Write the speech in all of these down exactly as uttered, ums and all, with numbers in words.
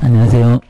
안녕하세요.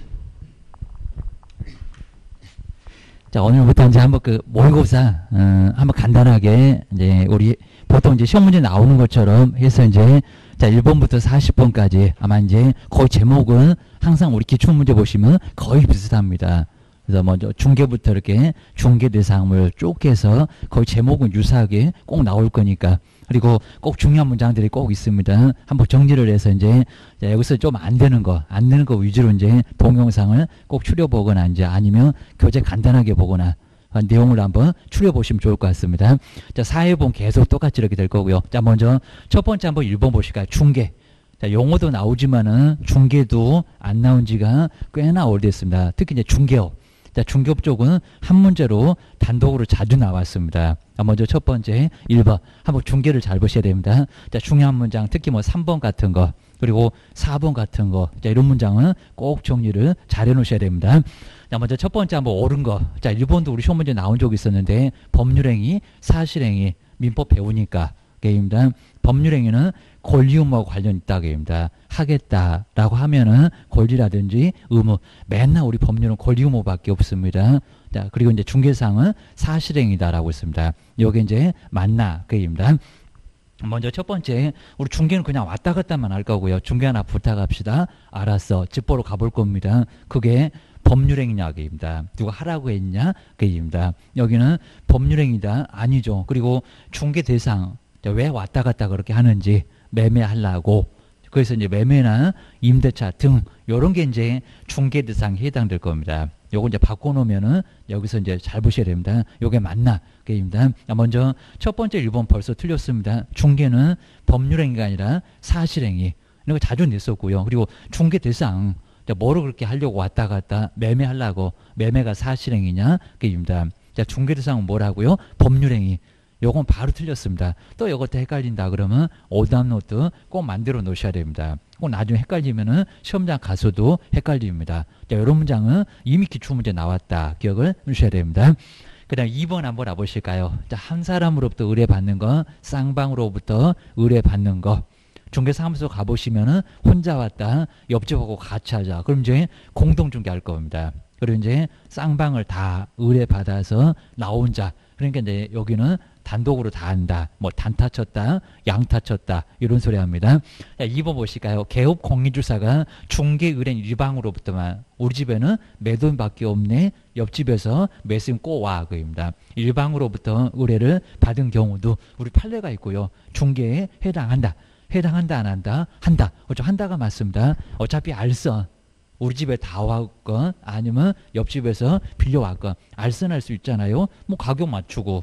자, 오늘부터 이제 한번 그 모의고사, 어, 한번 간단하게, 이제 우리 보통 이제 시험 문제 나오는 것처럼 해서 이제, 자, 일 번부터 사십 번까지 아마 이제 거의 제목은 항상 우리 기출문제 보시면 거의 비슷합니다. 그래서 먼저 중계부터 이렇게 중계 대상을 쭉 해서 거의 제목은 유사하게 꼭 나올 거니까. 그리고 꼭 중요한 문장들이 꼭 있습니다. 한번 정리를 해서 이제 여기서 좀 안 되는 거, 안 되는 거 위주로 이제 동영상을 꼭 추려보거나 이제 아니면 교재 간단하게 보거나 내용을 한번 추려보시면 좋을 것 같습니다. 자, 사 회본 계속 똑같이 이렇게 될 거고요. 자, 먼저 첫 번째 한번 일 번 보실까요? 중계. 자, 용어도 나오지만은 중계도 안 나온 지가 꽤나 오래됐습니다. 특히 이제 중개업. 자, 중개업 쪽은 한 문제로 단독으로 자주 나왔습니다. 자, 먼저 첫 번째 일 번 한번 중계를 잘 보셔야 됩니다. 자, 중요한 문장 특히 뭐 삼 번 같은 거 그리고 사 번 같은 거, 자, 이런 문장은 꼭 정리를 잘 해놓으셔야 됩니다. 자, 먼저 첫 번째 한번 옳은 거. 자, 일 번도 우리 시험 문제 나온 적이 있었는데 법률행위, 사실행위, 민법 배우니까 게임입니다. 법률행위는 권리 의무와 관련 있다 게임입니다. 하겠다라고 하면은 권리라든지 의무, 맨날 우리 법률은 권리 의무밖에 없습니다. 자, 그리고 이제 중개사항은 사실행위다라고 있습니다. 여기 이제 맞나 게임입니다. 먼저 첫 번째, 우리 중개는 그냥 왔다 갔다만 할 거고요. 중개 하나 부탁합시다. 알았어. 집 보러 가볼 겁니다. 그게 법률행위냐 게임입니다. 누가 하라고 했냐 게임입니다. 여기는 법률행위다 아니죠. 그리고 중개 대상 왜 왔다 갔다 그렇게 하는지 매매하려고. 그래서 이제 매매나 임대차 등 요런 게 이제 중개 대상에 해당될 겁니다. 요거 이제 바꿔놓으면은 여기서 이제 잘 보셔야 됩니다. 요게 맞나 게임입니다. 먼저 첫 번째 일 번 벌써 틀렸습니다. 중개는 법률행위가 아니라 사실행위. 이런 거 자주 냈었고요. 그리고 중개 대상 뭐로 그렇게 하려고 왔다 갔다 매매하려고 매매가 사실행위냐 게임입니다. 자, 중개 대상은 뭐라고요? 법률행위. 요건 바로 틀렸습니다. 또 이것도 헷갈린다 그러면 오답 노트 꼭 만들어 놓으셔야 됩니다. 꼭 나중에 헷갈리면은 시험장 가서도 헷갈립니다. 자, 이런 문장은 이미 기출문제 나왔다. 기억을 해주셔야 됩니다. 그 다음 이 번 한번 와보실까요? 자, 한 사람으로부터 의뢰받는 거, 쌍방으로부터 의뢰받는 거. 중개사무소 가보시면은 혼자 왔다, 옆집하고 같이 하자. 그럼 이제 공동중개할 겁니다. 그리고 이제 쌍방을 다 의뢰받아서 나 혼자. 그러니까 이제 여기는 단독으로 다 한다. 뭐 단타 쳤다, 양타 쳤다. 이런 소리 합니다. 자, 이 번 보실까요? 개업 공인주사가 중개 의뢰인 일방으로부터만. 우리 집에는 매도인밖에 없네. 옆집에서 매수인 꼭 와. 그입니다. 일방으로부터 의뢰를 받은 경우도 우리 판례가 있고요. 중개에 해당한다. 해당한다 안 한다? 한다. 어쩌 한다가 맞습니다. 어차피 알선. 우리 집에 다 왔건 아니면 옆집에서 빌려왔건 알선할 수 있잖아요. 뭐 가격 맞추고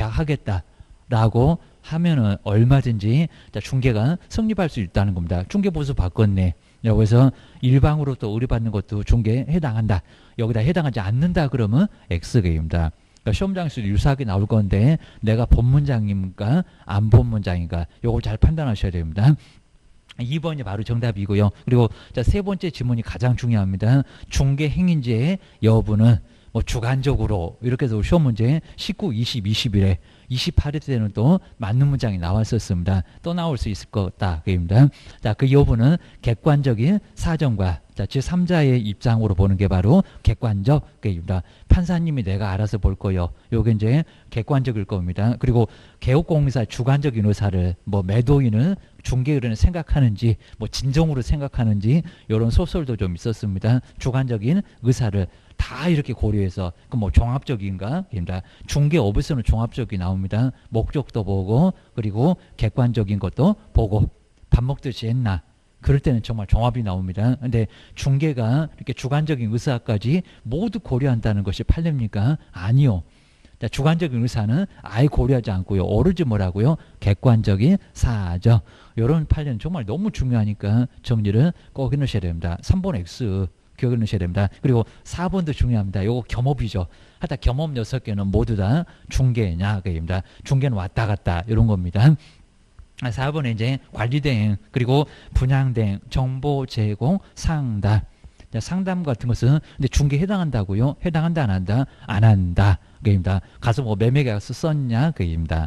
계약하겠다라고 하면은 얼마든지 자, 중개가 성립할 수 있다는 겁니다. 중개보수 바꿨네. 여기서 일방으로 또 의뢰받는 것도 중개에 해당한다. 여기다 해당하지 않는다 그러면 X개입니다. 그러니까 시험장에서 유사하게 나올 건데 내가 본 문장인가 안 본 문장인가 요걸 잘 판단하셔야 됩니다. 이 번이 바로 정답이고요. 그리고 자, 세 번째 지문이 가장 중요합니다. 중개 행위인지의 여부는 뭐 주관적으로 이렇게 해서 시험 문제 십구, 이십, 이십일에 이십팔 회 때는 또 맞는 문장이 나왔었습니다. 또 나올 수 있을 것 같다. 그입니다. 자, 그 여부는 객관적인 사정과 자, 제삼자의 입장으로 보는 게 바로 객관적 게입니다. 판사님이 내가 알아서 볼 거요. 요게 이제 객관적일 겁니다. 그리고 개업공사 주관적인 의사를 뭐 매도인은 중개 의뢰는 생각하는지 뭐 진정으로 생각하는지 이런 소설도 좀 있었습니다. 주관적인 의사를 다 이렇게 고려해서 그 뭐 종합적인가? 중개업에서는 종합적이 나옵니다. 목적도 보고 그리고 객관적인 것도 보고 밥 먹듯이 했나? 그럴 때는 정말 종합이 나옵니다. 근데 중개가 이렇게 주관적인 의사까지 모두 고려한다는 것이 판례입니까? 아니요. 자, 주관적인 의사는 아예 고려하지 않고요. 오로지 뭐라고요? 객관적인 사정. 이런 판례는 정말 너무 중요하니까 정리를 꼭 해놓으셔야 됩니다. 삼 번 X 기억해 놓으셔야 됩니다. 그리고 사 번도 중요합니다. 요거 겸업이죠. 하여튼 겸업 여섯 개는 모두 다 중개냐 그입니다. 중개는 왔다 갔다 이런 겁니다. 사 번에 이제 관리대행 그리고 분양대행 정보 제공 상담. 상담 같은 것은 근데 중개에 해당한다고요? 해당한다 안 한다? 안 한다. 그입니다. 가서 뭐 매매계약서 썼냐? 그입니다.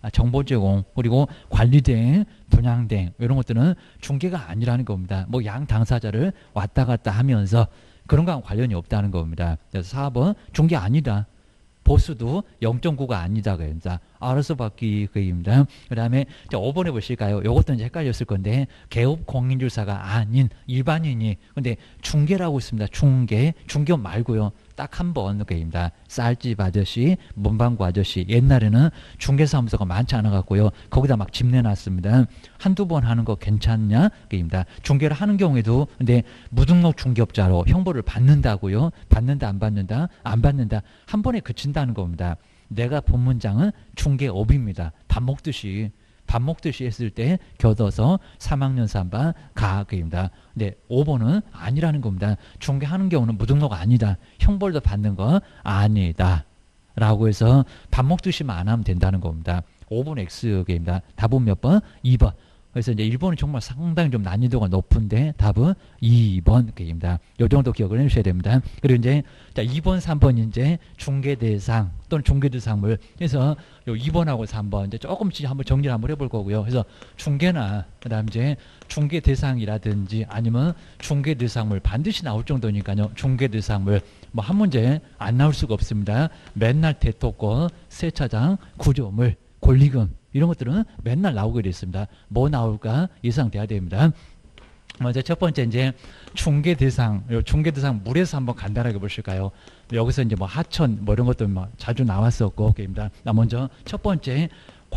아, 정보 제공, 그리고 관리대행, 분양대행 이런 것들은 중개가 아니라는 겁니다. 뭐 양 당사자를 왔다 갔다 하면서 그런 거랑 관련이 없다는 겁니다. 그래서 사 번 중개 아니다. 보수도 영 점 구가 아니다. 그러니까 알아서 받기 그입니다. 그 다음에 오 번에 보실까요? 이것도 이제 헷갈렸을 건데 개업 공인중개사가 아닌 일반인이 근데 중개라고 있습니다. 중개, 중개업 말고요. 딱 한 번 그입니다. 쌀집 아저씨, 문방구 아저씨. 옛날에는 중개사무소가 많지 않아 갖고요. 거기다 막 집 내놨습니다. 한두 번 하는 거 괜찮냐? 그입니다. 중개를 하는 경우에도 근데 무등록 중개업자로 형벌을 받는다고요. 받는다 안 받는다? 안 받는다. 한 번에 그친다는 겁니다. 내가 본 문장은 중개업입니다. 밥 먹듯이 밥 먹듯이 했을 때 겨둬서 삼 학년 삼 반 가학입니다. 근데 오 번은 아니라는 겁니다. 중개하는 경우는 무등록 아니다. 형벌도 받는 거 아니다. 라고 해서 밥 먹듯이만 안 하면 된다는 겁니다. 오 번 X입니다. 답은 몇 번? 이 번. 그래서 이제 일 번은 정말 상당히 좀 난이도가 높은데 답은 이 번입니다. 이 정도 기억을 해주셔야 됩니다. 그리고 이제 자 이 번, 삼 번 이제 중개 대상 또는 중개 대상물. 그래서 요 이 번하고 삼 번 이제 조금씩 한번 정리를 한번 해볼 거고요. 그래서 중개나 그다음 이제 중개 대상이라든지 아니면 중개 대상물 반드시 나올 정도니까요. 중개 대상물 뭐 한 문제 안 나올 수가 없습니다. 맨날 대토권, 세차장, 구조물, 권리금 이런 것들은 맨날 나오게 됐습니다. 뭐 나올까 예상돼야 됩니다. 먼저 첫 번째 이제 중개 대상, 중개 대상 물에서 한번 간단하게 보실까요? 여기서 이제 뭐 하천 뭐 이런 것들 뭐 자주 나왔었고, 게임다. 나 먼저 첫 번째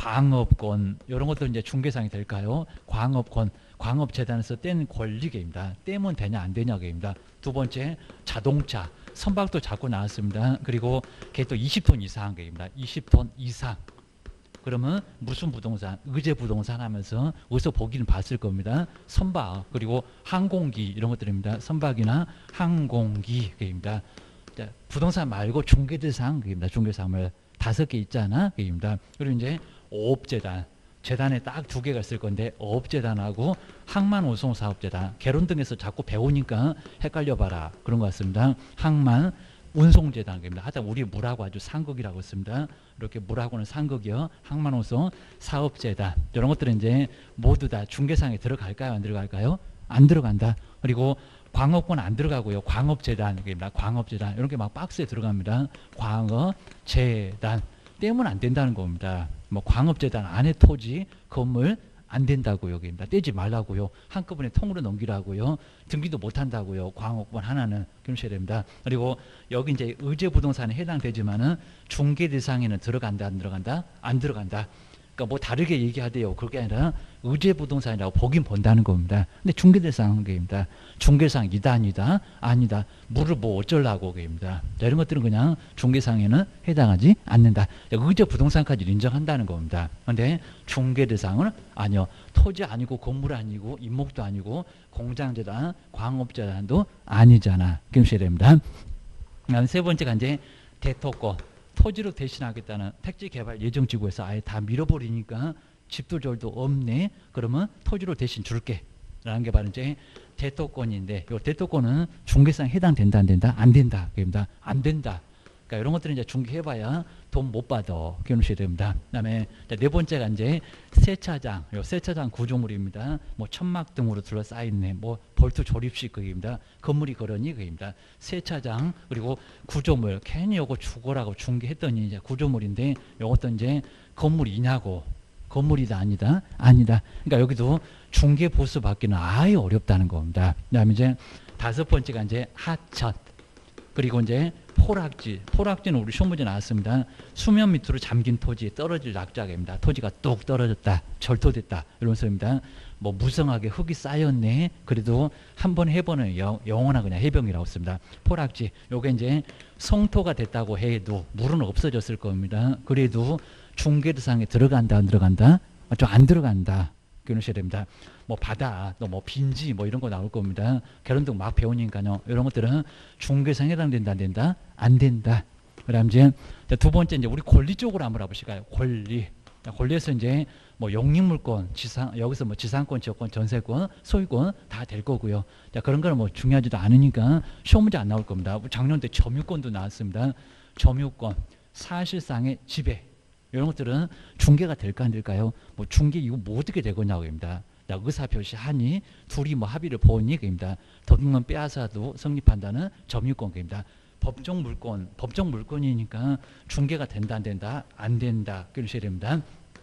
광업권 이런 것들 이제 중개상이 될까요? 광업권, 광업재단에서 뗀 권리계입니다. 떼면 되냐 안 되냐 게임다. 두 번째 자동차, 선박도 자꾸 나왔습니다. 그리고 그게 또 이십 톤 이상 게임다. 이십 톤 이상. 그러면 무슨 부동산, 의제 부동산 하면서 어디서 보기는 봤을 겁니다. 선박, 그리고 항공기 이런 것들입니다. 선박이나 항공기입니다. 부동산 말고 중개대상입니다. 중개상물 다섯 개 있잖아. 입니다. 그리고 이제 어업재단, 재단에 딱 두 개가 있을 건데 어업재단하고 항만운송사업재단, 개론 등에서 자꾸 배우니까 헷갈려봐라 그런 것 같습니다. 항만 운송재단입니다. 하여튼 우리 물하고 아주 상극이라고 했습니다. 이렇게 물하고는 상극이요. 항만운송 사업재단 이런 것들은 이제 모두 다 중개상에 들어갈까요? 안 들어갈까요? 안 들어간다. 그리고 광업권 안 들어가고요. 광업재단입니다. 광업재단 이런 게 막 박스에 들어갑니다. 광업재단 떼면 안 된다는 겁니다. 뭐 광업재단 안에 토지, 건물 안 된다고요. 여기입니다. 떼지 말라고요. 한꺼번에 통으로 넘기라고요. 등기도 못 한다고요. 광업권 하나는 그러셔야 됩니다. 그리고 여기 이제 의제 부동산에 해당되지만은 중개 대상에는 들어간다 안 들어간다? 안 들어간다. 그러니까 뭐 다르게 얘기하대요. 그게 아니라 의제 부동산이라고 보긴 본다는 겁니다. 근데 중개 대상은 게입니다. 중개상 이다 아니다 아니다. 물을 뭐 어쩌려고 게입니다. 이런 것들은 그냥 중개상에는 해당하지 않는다. 의제 부동산까지 인정한다는 겁니다. 그런데 중개 대상은 아니요. 토지 아니고 건물 아니고 임목도 아니고 공장재단, 광업재단도 아니잖아. 그러셔야 됩니다. 그다음 세 번째가 이제 대토권. 토지로 대신하겠다는 택지개발 예정지구에서 아예 다 밀어버리니까 집도 절도 없네. 그러면 토지로 대신 줄게. 라는 게 바로 이제 대토권인데, 이 대토권은 중개상에 해당된다, 안 된다? 안 된다. 그럽니다. 안 된다. 그러니까 이런 것들은 이제 중개해봐야 돈 못 받아. 기억하셔야 됩니다. 그 다음에 네 번째가 이제 세차장. 요 세차장 구조물입니다. 뭐 천막 등으로 둘러싸여있네. 뭐 볼트 조립식 그입니다. 건물이 그러니 그입니다. 세차장 그리고 구조물. 괜히 요거 죽어라고 중개했더니 이제 구조물인데 요것도 이제 건물이냐고. 건물이다 아니다? 아니다. 그러니까 여기도 중개 보수 받기는 아예 어렵다는 겁니다. 그 다음에 이제 다섯 번째가 이제 하천. 그리고 이제 포락지. 포락지는 우리 시험 문제 나왔습니다. 수면 밑으로 잠긴 토지에 떨어질 낙자입니다. 토지가 뚝 떨어졌다. 절토됐다. 이런 소리입니다. 뭐 무성하게 흙이 쌓였네. 그래도 한 번 해보는 영원한 그냥 해병이라고 씁니다. 포락지. 요게 이제 성토가 됐다고 해도 물은 없어졌을 겁니다. 그래도 중개대상에 들어간다 안 들어간다? 좀 안 들어간다. 기억하셔야 됩니다. 뭐 바다, 또 뭐 빈지 뭐 이런 거 나올 겁니다. 결혼등 막 배우니까요. 이런 것들은 중개상에 해당된다 안 된다? 안 된다. 그다음 이제 두 번째 이제 우리 권리 쪽으로 한번 해보실까요? 권리. 권리에서 이제 뭐 영립물권, 지상 여기서 뭐 지상권, 지역권, 전세권, 소유권 다 될 거고요. 자 그런 거는 뭐 중요하지도 않으니까 시험 문제 안 나올 겁니다. 작년 때 점유권도 나왔습니다. 점유권, 사실상의 지배. 이런 것들은 중개가 될까 안 될까요? 뭐 중개 이거 뭐 어떻게 되겠냐고 입니다. 의사 표시하니 둘이 뭐 합의를 보니 그입니다. 더듬는 빼앗아도 성립한다는 점유권입니다. 법정 물권, 법정 물권이니까 중개가 된다 안 된다 안 된다 그러셔야 됩니다.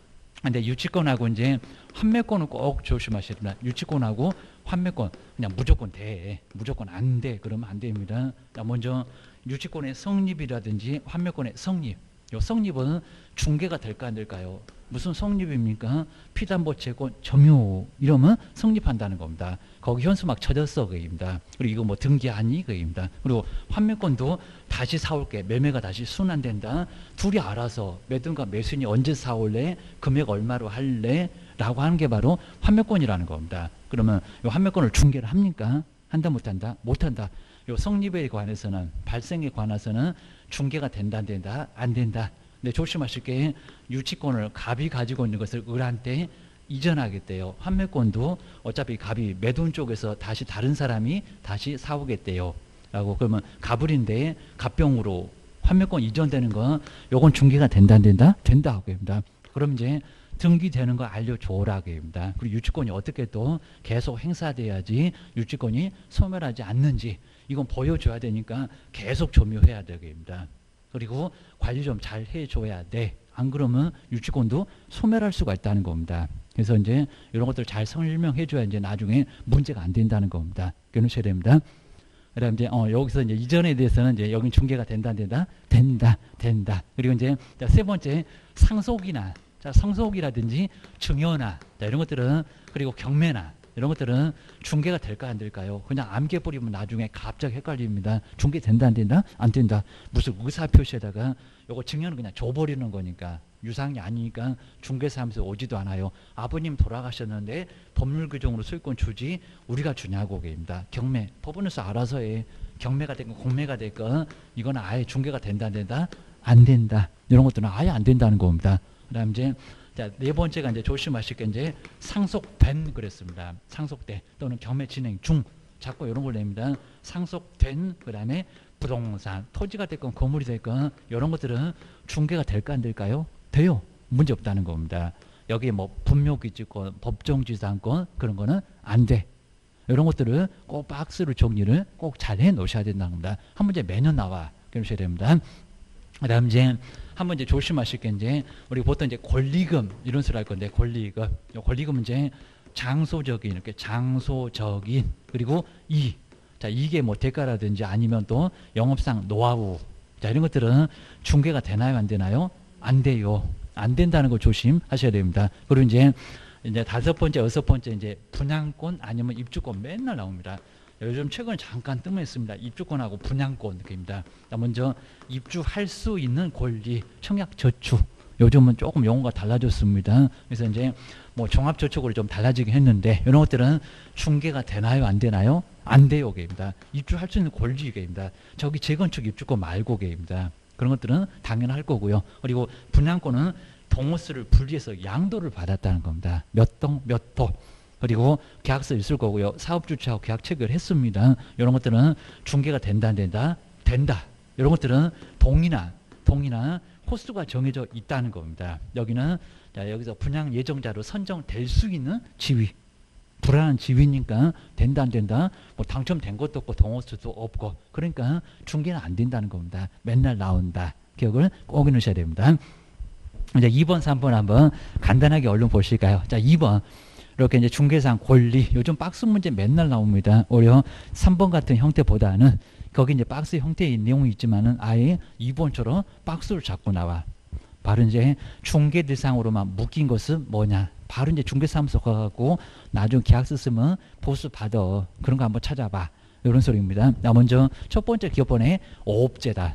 근데 유치권하고 이제 환매권은 꼭 조심하셔야 됩니다. 유치권하고 환매권 그냥 무조건 돼, 무조건 안 돼 그러면 안 됩니다. 먼저 유치권의 성립이라든지 환매권의 성립. 요 성립은 중개가 될까 안 될까요? 무슨 성립입니까? 피담보 채권 점유 이러면 성립한다는 겁니다. 거기 현수막 쳐졌어 그입니다. 그리고 이거 뭐 등기하니 그입니다. 그리고 환매권도 다시 사올게 매매가 다시 순환된다. 둘이 알아서 매도인가 매수인이 언제 사올래 금액 얼마로 할래 라고 하는 게 바로 환매권이라는 겁니다. 그러면 이 환매권을 중개를 합니까? 한다 못한다? 못한다. 요 성립에 관해서는 발생에 관해서는 중개가 된다 안 된다 안 된다. 근데 조심하실 게 유치권을 갑이 가지고 있는 것을 을한테 이전하겠대요. 환매권도 어차피 갑이 매도인 쪽에서 다시 다른 사람이 다시 사오겠대요. 라고 그러면 갑을인데 갑병으로 환매권 이전되는 건 요건 중개가 된다 안 된다? 된다 하고 합니다. 그럼 이제 등기되는 거 알려줘라고 합니다. 그리고 유치권이 어떻게 또 계속 행사돼야지 유치권이 소멸하지 않는지 이건 보여줘야 되니까 계속 점유해야 되겠습니다. 그리고 관리 좀 잘 해줘야 돼. 안 그러면 유치권도 소멸할 수가 있다는 겁니다. 그래서 이제 이런 것들 잘 설명해줘야 이제 나중에 문제가 안 된다는 겁니다. 깨놓으셔야 됩니다. 그다음 이제 어 여기서 이제 이전에 대해서는 이제 여기 중개가 된다 안 된다 된다 된다. 그리고 이제 세 번째 상속이나 자 상속이라든지 증여나 자 이런 것들은 그리고 경매나 이런 것들은 중개가 될까 안 될까요? 그냥 암개 뿌리면 나중에 갑자기 헷갈립니다. 중개 된다 안 된다? 안 된다. 무슨 의사 표시에다가 요거 증여는 그냥 줘버리는 거니까 유상이 아니니까 중개사하면서 오지도 않아요. 아버님 돌아가셨는데 법률규정으로 소유권 주지 우리가 주냐고 그입니다. 경매 법원에서 알아서 해. 경매가 됐건 공매가 됐건 이건 아예 중개가 된다 안 된다? 안 된다. 이런 것들은 아예 안 된다는 겁니다. 그다음 이제 자, 네 번째가 이제 조심하실 게 이제 상속된 그랬습니다. 상속된 또는 경매 진행 중 자꾸 이런 걸 냅니다. 상속된 그다음에 부동산 토지가 됐건 건물이 됐건 이런 것들은 중개가 될까 안 될까요? 돼요. 문제 없다는 겁니다. 여기 뭐 분묘기지권, 법정지상권 그런 거는 안 돼. 이런 것들을 꼭 박스로 정리를 꼭 잘 해 놓으셔야 된다는 겁니다. 한 문제 매년 나와. 그러셔야 됩니다. 그다음 이제 한 번 이제 조심하실 게 이제 우리 보통 이제 권리금 이런 소리 할 건데 권리금, 권리금은 이제 장소적인 이렇게 장소적인 그리고 이, 자 이게 뭐 대가라든지 아니면 또 영업상 노하우, 자 이런 것들은 중개가 되나요 안 되나요? 안 돼요. 안 된다는 거 조심하셔야 됩니다. 그리고 이제 이제 다섯 번째, 여섯 번째 이제 분양권 아니면 입주권 맨날 나옵니다. 요즘 최근에 잠깐 뜸했습니다. 입주권하고 분양권입니다. 먼저 입주할 수 있는 권리, 청약저축. 요즘은 조금 용어가 달라졌습니다. 그래서 이제 뭐 종합저축으로 좀 달라지긴 했는데 이런 것들은 중개가 되나요, 안 되나요? 안 돼요, 게입니다. 입주할 수 있는 권리, 게입니다. 저기 재건축 입주권 말고, 게입니다. 그런 것들은 당연할 거고요. 그리고 분양권은 동호수를 분리해서 양도를 받았다는 겁니다. 몇 동, 몇 도. 그리고 계약서 있을 거고요. 사업주체하고 계약 체결했습니다. 이런 것들은 중개가 된다 안 된다? 된다. 이런 것들은 동의나 동의나 호수가 정해져 있다는 겁니다. 여기는 자, 여기서 분양 예정자로 선정될 수 있는 지위. 불안한 지위니까 된다 안 된다? 뭐 당첨된 것도 없고 동호수도 없고 그러니까 중개는 안 된다는 겁니다. 맨날 나온다. 기억을 꼭 해놓으셔야 됩니다. 이제 이 번, 삼 번 한번 간단하게 얼른 보실까요? 자, 이 번. 이렇게 이제 중개상 권리, 요즘 박스 문제 맨날 나옵니다. 오히려 삼 번 같은 형태보다는 거기 이제 박스 형태의 내용이 있지만은 아예 이 번처럼 박스를 잡고 나와. 바로 이제 중개 대상으로만 묶인 것은 뭐냐. 바로 이제 중개사무소 가고 나중 계약서 쓰면 보수 받아. 그런 거 한번 찾아봐. 이런 소리입니다. 나 먼저 첫 번째 기업번에 오업재단.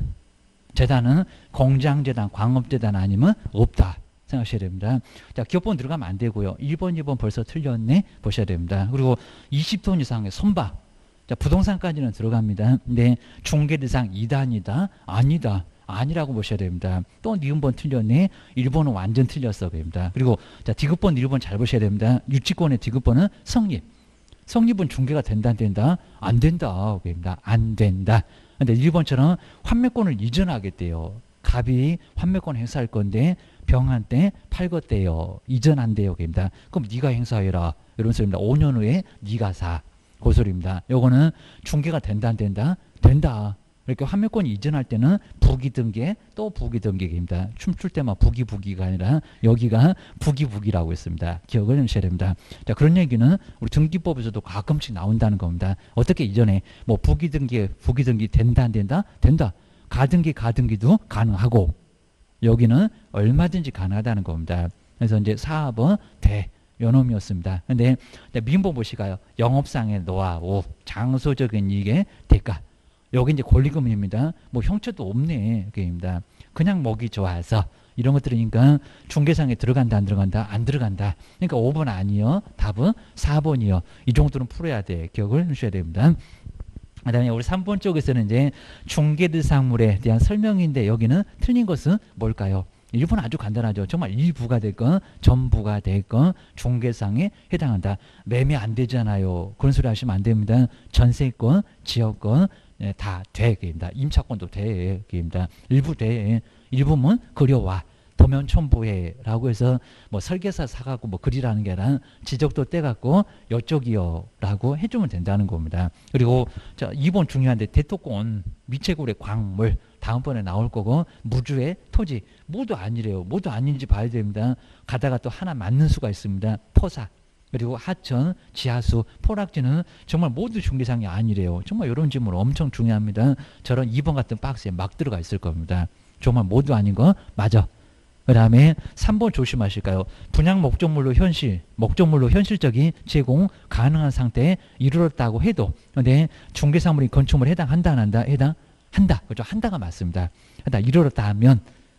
재단은 공장재단, 광업재단 아니면 없다. 생각하셔야 됩니다. 자, 기업번 들어가면 안 되고요. 일 번, 이 번 벌써 틀렸네? 보셔야 됩니다. 그리고 이십 톤 이상의 선박. 자, 부동산까지는 들어갑니다. 근데 중개 대상 이 단이다? 아니다. 아니라고 보셔야 됩니다. 또 니은 번 틀렸네? 일 번은 완전 틀렸어. 그럽니다. 그리고 자, 디귿번, 일 번 잘 보셔야 됩니다. 유치권의 디귿번은 성립. 성립은 중개가 된다, 안 된다? 안 된다. 그럽니다. 안 된다. 근데 일 번처럼 환매권을 이전하겠대요. 갑이 환매권 행사할 건데 병한테 팔겠대요. 이전한대요. 입니다. 그럼 네가 행사해라. 이런 소리입니다. 오 년 후에 네가 사. 그 소리입니다. 요거는 중개가 된다 안 된다? 된다. 이렇게 환매권 이전할 때는 부기등기 또 부기등기입니다. 춤출 때만 부기부기가 아니라 여기가 부기부기라고 했습니다. 기억을 해주셔야 됩니다. 자, 그런 얘기는 우리 등기법에서도 가끔씩 나온다는 겁니다. 어떻게 이전에 뭐 부기등기 부기등기 된다 안 된다? 된다. 가등기 가등기도 가능하고 여기는 얼마든지 가능하다는 겁니다. 그래서 이제 사업은 돼. 요놈이었습니다. 근데 민법 보시가요. 영업상의 노하우, 장소적인 이익의 대가. 여기 이제 권리금입니다. 뭐 형체도 없네. 그입니다. 그냥 먹이 좋아서 이런 것들이니까 중개상에 들어간다 안 들어간다 안 들어간다. 그러니까 오 번 아니요. 답은 사 번이요. 이 정도는 풀어야 돼. 기억을 해주셔야 됩니다. 그다음에 우리 삼 번 쪽에서는 이제 중개대상물에 대한 설명인데 여기는 틀린 것은 뭘까요? 일 번 아주 간단하죠. 정말 일부가 됐건 전부가 됐건 중개상에 해당한다. 매매 안 되잖아요. 그런 소리 하시면 안 됩니다. 전세권, 지역권 예, 다 돼. 입니다. 임차권도 돼. 입니다. 일부 돼. 일부면 그려와. 도면 첨부해 라고 해서 뭐 설계사 사갖고 뭐 그리라는 게 아니라 지적도 떼갖고 여쪽이요 라고 해주면 된다는 겁니다. 그리고 자 이 번 중요한데 대토권 미채굴의 광물 다음번에 나올 거고 무주의 토지 모두 아니래요. 모두 아닌지 봐야 됩니다. 가다가 또 하나 맞는 수가 있습니다. 토사 그리고 하천, 지하수, 포락지는 정말 모두 중개상이 아니래요. 정말 이런 질문 엄청 중요합니다. 저런 이 번 같은 박스에 막 들어가 있을 겁니다. 정말 모두 아닌 거 맞아. 그 다음에 삼 번 조심하실까요? 분양 목적물로 현실, 목적물로 현실적인 제공 가능한 상태에 이르렀다고 해도 근데 중개사물이 건축물에 해당한다 안 한다? 해당한다. 그죠? 한다가 맞습니다. 해당 이르렀다 하면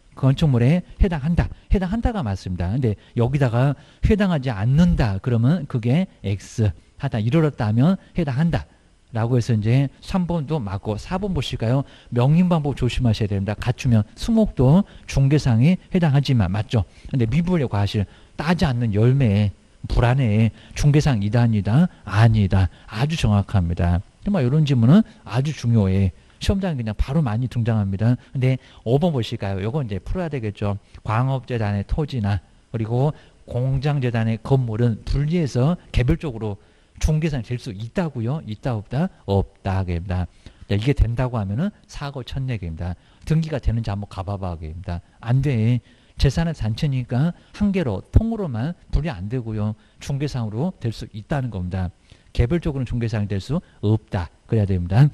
건축물에 해당한다. 해당한다가 맞습니다. 근데 여기다가 해당하지 않는다. 그러면 그게 X. 하다 이르렀다 하면 해당한다. 라고 해서 이제 삼 번도 맞고 사 번 보실까요? 명인방법 조심하셔야 됩니다. 갖추면 수목도 중개상에 해당하지만 맞죠? 근데 미분의 과실 따지 않는 열매에 불안해. 중개상 이단이다 아니다. 아주 정확합니다. 정말 이런 질문은 아주 중요해. 시험장에 그냥 바로 많이 등장합니다. 근데 오 번 보실까요? 요건 이제 풀어야 되겠죠. 광업재단의 토지나 그리고 공장재단의 건물은 분리해서 개별적으로 중개상이 될 수 있다고요? 있다 없다? 없다. 입니다. 이게 된다고 하면은 사고 천내입니다. 등기가 되는지 한번 가봐봐. 입니다. 안 돼. 재산의 단체니까 한 개로 통으로만 분리 안 되고요. 중개상으로 될 수 있다는 겁니다. 개별적으로는 중개상이 될 수 없다. 그래야 됩니다.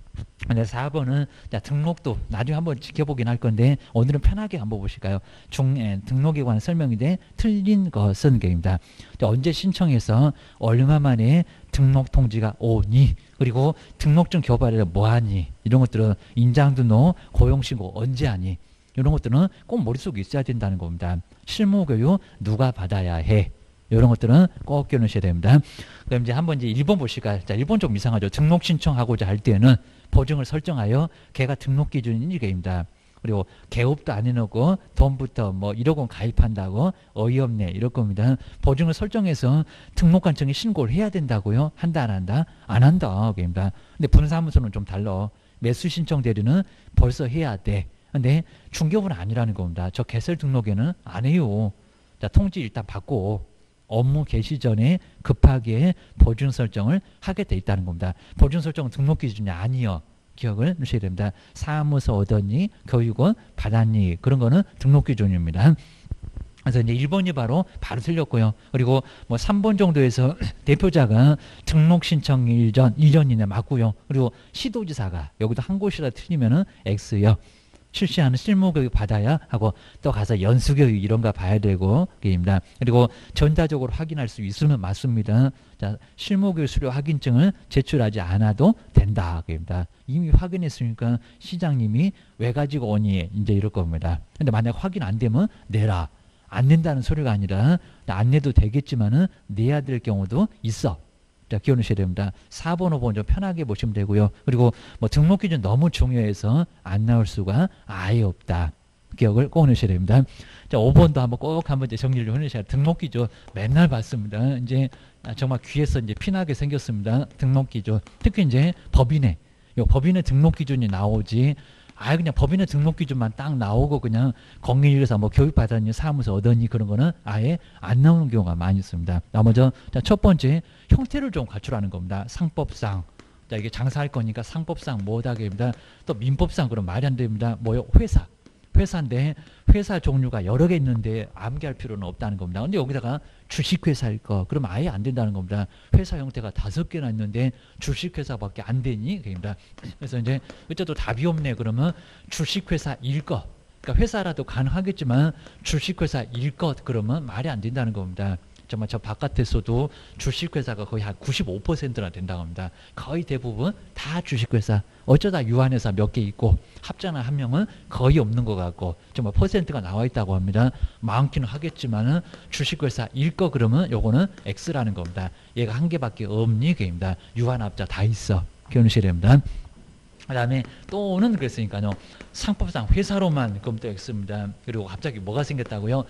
근데 사 번은 자, 등록도 나중에 한번 지켜보긴 할 건데 오늘은 편하게 한번 보실까요? 중, 에, 등록에 관한 설명인데 틀린 것은 게입니다. 언제 신청해서 얼마 만에 등록 통지가 오니 그리고 등록증 교부하려면 뭐하니 이런 것들은 인장등록 고용신고 언제 하니 이런 것들은 꼭 머릿속에 있어야 된다는 겁니다. 실무교육 누가 받아야 해 이런 것들은 꼭 껴놓으셔야 됩니다. 그럼 이제 한번 이제 일 번 보실까요? 자, 일 번 좀 이상하죠. 등록 신청하고자 할 때는 보증을 설정하여 걔가 등록 기준인 이게입니다. 그리고 개업도 안 해놓고 돈부터 뭐 일억 원 가입한다고 어이없네 이럴 겁니다. 보증을 설정해서 등록관청에 신고를 해야 된다고요? 한다 안 한다? 안 한다. 그입니다. 근데 분사무소는 좀 달라. 매수 신청 대리는 벌써 해야 돼. 근데 중개업은 아니라는 겁니다. 저 개설 등록에는 안 해요. 자, 통지 일단 받고 업무 개시 전에 급하게 보증 설정을 하게 돼 있다는 겁니다. 보증 설정은 등록 기준이 아니요. 기억을 하셔야 됩니다. 사무소 얻었니? 교육원 받았니? 그런 거는 등록 기준입니다. 그래서 이제 일 번이 바로 바로 틀렸고요. 그리고 뭐 삼 번 정도에서 대표자가 등록 신청 일전, 이전 이내 맞고요. 그리고 시도지사가 여기도 한 곳이라 틀리면은 X요. 실시하는 실무교육 받아야 하고 또 가서 연수교육 이런 거 봐야 되고 입니다. 그리고 전자적으로 확인할 수 있으면 맞습니다. 자, 실무교육 수료 확인증을 제출하지 않아도 된다. 입니다. 이미 확인했으니까 시장님이 왜 가지고 오니 이제 이럴 겁니다. 근데 만약 확인 안 되면 내라. 안 낸다는 소리가 아니라 안 내도 되겠지만은 내야 될 경우도 있어. 자, 기억하셔야 됩니다. 사 번, 오 번 좀 편하게 보시면 되고요. 그리고 뭐 등록 기준 너무 중요해서 안 나올 수가 아예 없다. 기억을 꼭 하셔야 됩니다. 자, 오 번도 한번 꼭 한번 이제 정리를 좀 해주셔야 돼요. 등록 기준 맨날 봤습니다. 이제 정말 귀에서 이제 피나게 생겼습니다. 등록 기준. 특히 이제 법인에, 요 법인의 등록 기준이 나오지 아예 그냥 법인의 등록 기준만 딱 나오고 그냥 공인중개사 뭐 교육받았니 사무소 얻었니 그런 거는 아예 안 나오는 경우가 많이 있습니다. 나머지 자, 첫 번째 형태를 좀 갖추라는 겁니다. 상법상 자 이게 장사할 거니까 상법상 뭐다게입니다. 또 민법상 그럼 말이 안 됩니다. 뭐요? 회사 회사인데 회사 종류가 여러 개 있는데 암기할 필요는 없다는 겁니다. 근데 여기다가 주식회사일 거 그럼 아예 안 된다는 겁니다. 회사 형태가 다섯 개나 있는데 주식회사밖에 안 되니 그입니다. 그래서 이제 어쨌든 답이 없네 그러면 주식회사일 거 그러니까 회사라도 가능하겠지만 주식회사일 것 그러면 말이 안 된다는 겁니다. 정말 저 바깥에서도 주식회사가 거의 한 구십오 퍼센트나 된다고 합니다. 거의 대부분 다 주식회사. 어쩌다 유한회사 몇 개 있고 합자나 한 명은 거의 없는 것 같고 정말 퍼센트가 나와 있다고 합니다. 많기는 하겠지만은 주식회사 일 거 그러면 요거는 X라는 겁니다. 얘가 한 개밖에 없니? 그입니다. 유한합자 다 있어. 그런 식입니다. 그 다음에 또는 그랬으니까요. 상법상 회사로만 그럼 또 X입니다. 그리고 갑자기 뭐가 생겼다고요?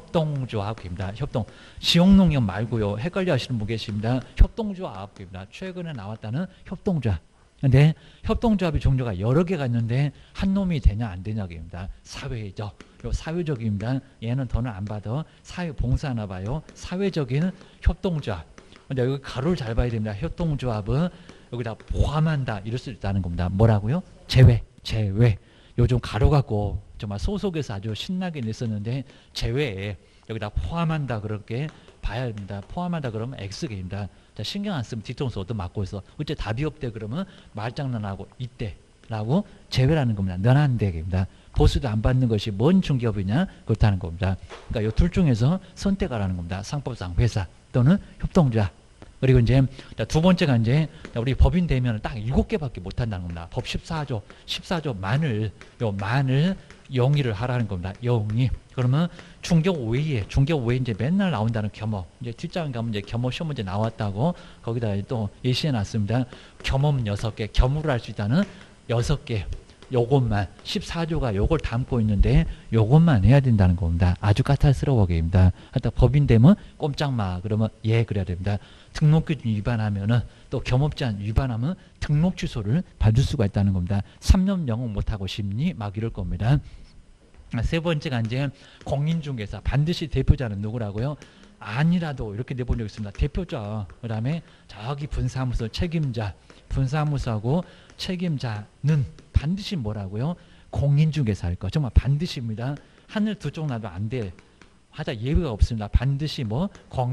협동조합입니다. 협동. 지역농협 말고요. 헷갈려 하시는 분 계십니다. 협동조합입니다. 최근에 나왔다는 협동조합. 근데 협동조합의 종류가 여러 개가 있는데 한 놈이 되냐 안 되냐입니다. 사회적. 요 사회적입니다. 얘는 돈을 안 받아. 사회 봉사하나 봐요. 사회적인 협동조합. 근데 여기 가로를 잘 봐야 됩니다. 협동조합은 여기다 포함한다 이럴 수 있다는 겁니다. 뭐라고요? 제외, 제외. 요즘 가로 갖고 정말 소속에서 아주 신나게 냈었는데 제외에 여기다 포함한다 그렇게 봐야 됩니다. 포함한다 그러면 X개입니다. 자, 신경 안 쓰면 뒤통수 얻어 맞고 있어. 어째 답이 없대 그러면 말장난하고 이때라고 제외라는 겁니다. 너는 되게입니다. 보수도 안 받는 것이 뭔 중개업이냐 그렇다는 겁니다. 그러니까 이 둘 중에서 선택하라는 겁니다. 상법상 회사 또는 협동조합. 그리고 이제 두 번째가 이제 우리 법인 되면 딱 일곱 개밖에 못 한다는 겁니다. 법 십사 조, 십사 조 만을 요 만을 영위를 하라는 겁니다. 영위. 그러면 중개업 외에 중개업 외에 이제 맨날 나온다는 겸업. 이제 뒷장 가면 이제 겸업 시험 문제 나왔다고 거기다 또 예시해 놨습니다. 겸업 여섯 개, 겸업을 할 수 있다는 여섯 개. 요것만 십사 조가 요걸 담고 있는데 요것만 해야 된다는 겁니다. 아주 까탈스러워게입니다. 하여튼 법인 되면 꼼짝마 그러면 예 그래야 됩니다. 등록기준 위반하면은 또 겸업제한 위반하면 등록 취소를 받을 수가 있다는 겁니다. 삼 년 영업 못하고 싶니? 막 이럴 겁니다. 세 번째가 이제 공인중개사 반드시 대표자는 누구라고요? 아니라도 이렇게 내본 적 있습니다. 대표자 그 다음에 저기 분사무소 책임자 분사무소하고 책임자는 반드시 뭐라고요? 공인중개사일 거. 정말 반드시입니다. 하늘 두 쪽 나도 안 돼. 하다 예외가 없습니다. 반드시 뭐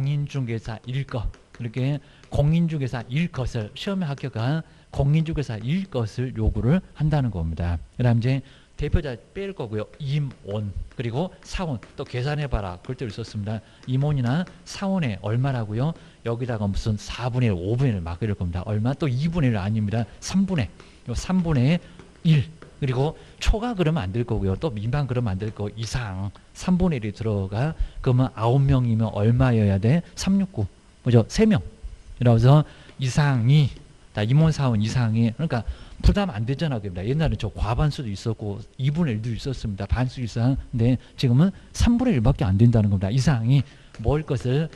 공인중개사일 거. 이렇게 공인중개사일 것을 시험에 합격한 공인중개사일 것을 요구를 한다는 겁니다. 그 다음 이제 대표자 뺄 거고요. 임원 그리고 사원 또 계산해봐라. 그럴 때 있었습니다. 임원이나 사원에 얼마라고요? 여기다가 무슨 사분의 일, 오분의 일 막 이럴 겁니다. 얼마? 또 이분의 일 아닙니다. 삼분의 요 삼분의 일 그리고 초과 그러면 안 될 거고요. 또 미만 그러면 안 될 거 이상 삼분의 일이 들어가 그러면 아홉 명이면 얼마여야 돼? 삼백육십구 그죠? 세 명 그래서 이상이 다 임원 사원 이상이 그러니까 부담 안 되잖아. 옛날에 저 과반수도 있었고 이분의 일도 있었습니다. 반수 이상. 근데 지금은 삼분의 일밖에 안 된다는 겁니다. 이상이 뭘 것을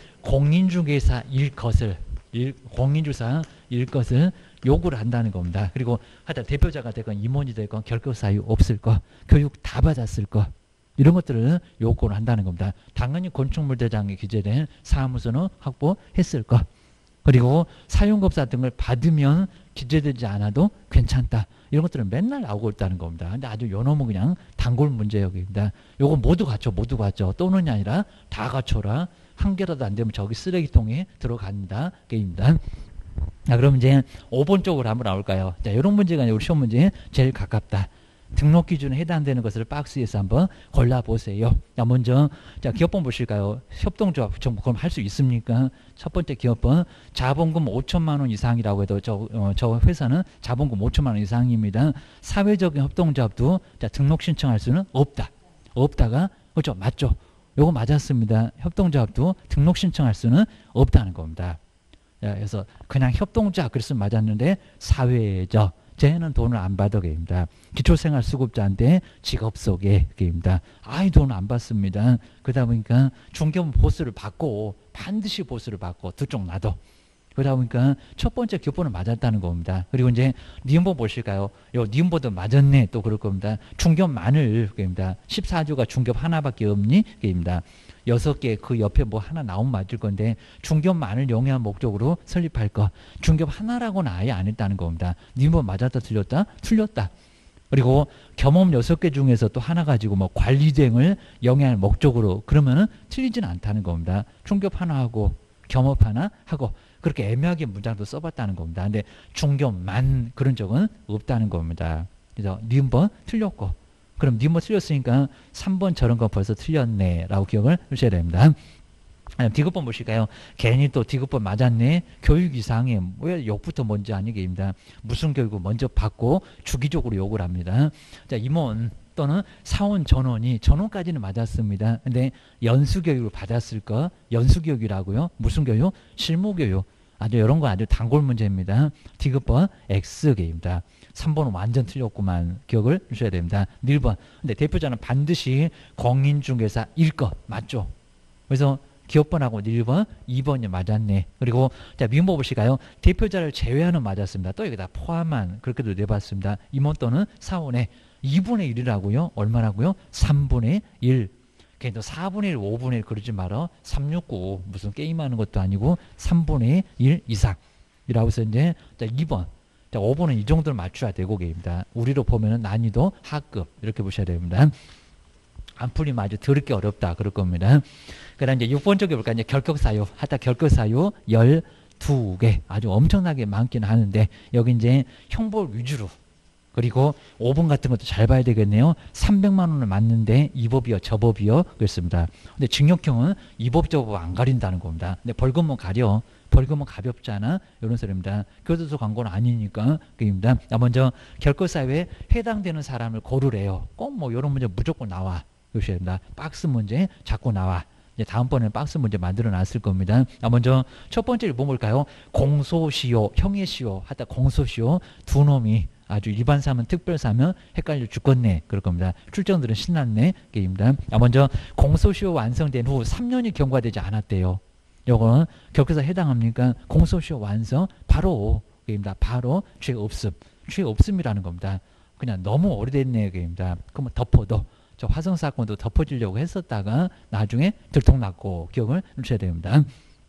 공인중개사일 것을 일, 공인중개사일 것을 요구를 한다는 겁니다. 그리고 하여튼 대표자가 되건 임원이 되건 결격 사유 없을 거, 교육 다 받았을 거 이런 것들을 요구를 한다는 겁니다. 당연히 건축물대장에 기재된 사무소는 확보했을 거. 그리고 사용급사 등을 받으면 기재되지 않아도 괜찮다. 이런 것들은 맨날 나오고 있다는 겁니다. 근데 아주 요놈은 그냥 단골 문제역입니다. 요거 모두 갖춰, 모두 갖춰. 또는이 아니라 다 갖춰라. 한 개라도 안 되면 저기 쓰레기통에 들어간다. 게임입니다. 자, 그럼 이제 오 번 쪽으로 한번 나올까요? 자, 이런 문제가 우리 시험 문제에 제일 가깝다. 등록 기준에 해당되는 것을 박스에서 한번 골라보세요. 자, 먼저 자 기업번 보실까요? 협동조합 그럼 할 수 있습니까? 첫 번째 기업번 자본금 오천만 원 이상이라고 해도 저, 어, 저 회사는 자본금 오천만 원 이상입니다. 사회적인 협동조합도 자, 등록 신청할 수는 없다. 없다가 그렇죠? 맞죠? 요거 맞았습니다. 협동조합도 등록 신청할 수는 없다는 겁니다. 자, 그래서 그냥 협동조합 그랬으면 맞았는데 사회적 쟤는 돈을 안 받아게입니다. 기초생활수급자인데 직업 소개입니다. 아이 돈을 안 받습니다. 그러다 보니까 중개업 보수를 받고 반드시 보수를 받고 두 쪽 놔둬. 그러다 보니까 첫 번째 교본은 맞았다는 겁니다. 그리고 이제 니은본 보실까요? 요 니은본도 맞았네 또 그럴 겁니다. 중겹 많을 겁니다. 십사 조가 중겹 하나밖에 없니? 입니다. 여섯 개 그 옆에 뭐 하나 나오면 맞을 건데 중겹 많을 영위한 목적으로 설립할 거. 중겹 하나라고는 아예 안 했다는 겁니다. 니은본 맞았다 틀렸다? 틀렸다. 그리고 겸업 여섯 개 중에서 또 하나 가지고 뭐 관리대행을 영위할 목적으로 그러면은 틀리지는 않다는 겁니다. 중겹 하나 하고 겸업 하나 하고 그렇게 애매하게 문장도 써봤다는 겁니다. 근데 중겹만 그런 적은 없다는 겁니다. 그래서 니은번 틀렸고 그럼 니은번 틀렸으니까 삼 번 저런 거 벌써 틀렸네 라고 기억을 하셔야 됩니다. 디귿번 보실까요? 괜히 또 디귿번 맞았네. 교육 이상에 왜 욕부터 먼저 아니게입니다. 무슨 교육을 먼저 받고 주기적으로 욕을 합니다. 자, 임원 또는 사원 전원이 전원까지는 맞았습니다. 근데 연수교육을 받았을 거 연수교육이라고요. 무슨 교육? 실무교육. 아주 이런 거 아주 단골 문제입니다. 디귿번 X개입니다. 삼 번은 완전 틀렸구만. 기억을 주셔야 됩니다. 일 번. 근데 대표자는 반드시 공인중개사일 거 맞죠? 그래서 기업번하고 일 번, 이 번이 맞았네. 그리고 자 미음보 보실까요? 대표자를 제외하는 맞았습니다. 또 여기다 포함한 그렇게도 내봤습니다. 임원 또는 사원의 이분의 일이라고요? 얼마라고요? 삼분의 일. 걔도 사분의 일, 오분의 일 그러지 말어. 삼백육십구 무슨 게임하는 것도 아니고 삼분의 일 이상이라고 해서 이제 자 이 번. 자 오 번은 이 정도를 맞춰야 되고 계입니다. 우리로 보면은 난이도 하급 이렇게 보셔야 됩니다. 안 풀리면 아주 더럽게 어렵다 그럴 겁니다. 그 다음 이제 육 번 쪽에 볼까요? 이제 결격사유 하다 결격사유 열두 개 아주 엄청나게 많기는 하는데 여기 이제 형벌 위주로 그리고 오 번 같은 것도 잘 봐야 되겠네요. 삼백만 원을 맞는데 이 법이요 저 법이요 그랬습니다. 근데 징역형은 이 법 저 법 안 가린다는 겁니다. 근데 벌금은 가려. 벌금은 가볍잖아. 이런 소리입니다. 교도소 광고는 아니니까 그입니다. 먼저 결격사유에 해당되는 사람을 고르래요. 꼭 뭐 이런 문제 무조건 나와. 그러셔야 됩니다. 박스 문제 자꾸 나와. 이제 다음번에는 박스 문제 만들어 놨을 겁니다. 먼저 첫 번째를 뭐 볼까요? 공소시효, 형의시효 하다 공소시효 두 놈이 아주 일반사면 특별사면 헷갈려 죽겠네 그럴 겁니다. 출정들은 신났네 게임입니다. 먼저 공소시효 완성된 후 삼 년이 경과되지 않았대요. 요거는 결격사 해당합니까? 공소시효 완성 바로 게임입니다. 바로 죄 없음, 죄 없음이라는 겁니다. 그냥 너무 오래됐네 게임입니다. 그러면 덮어도 저 화성 사건도 덮어주려고 했었다가 나중에 들통났고 기억을 주셔야 됩니다.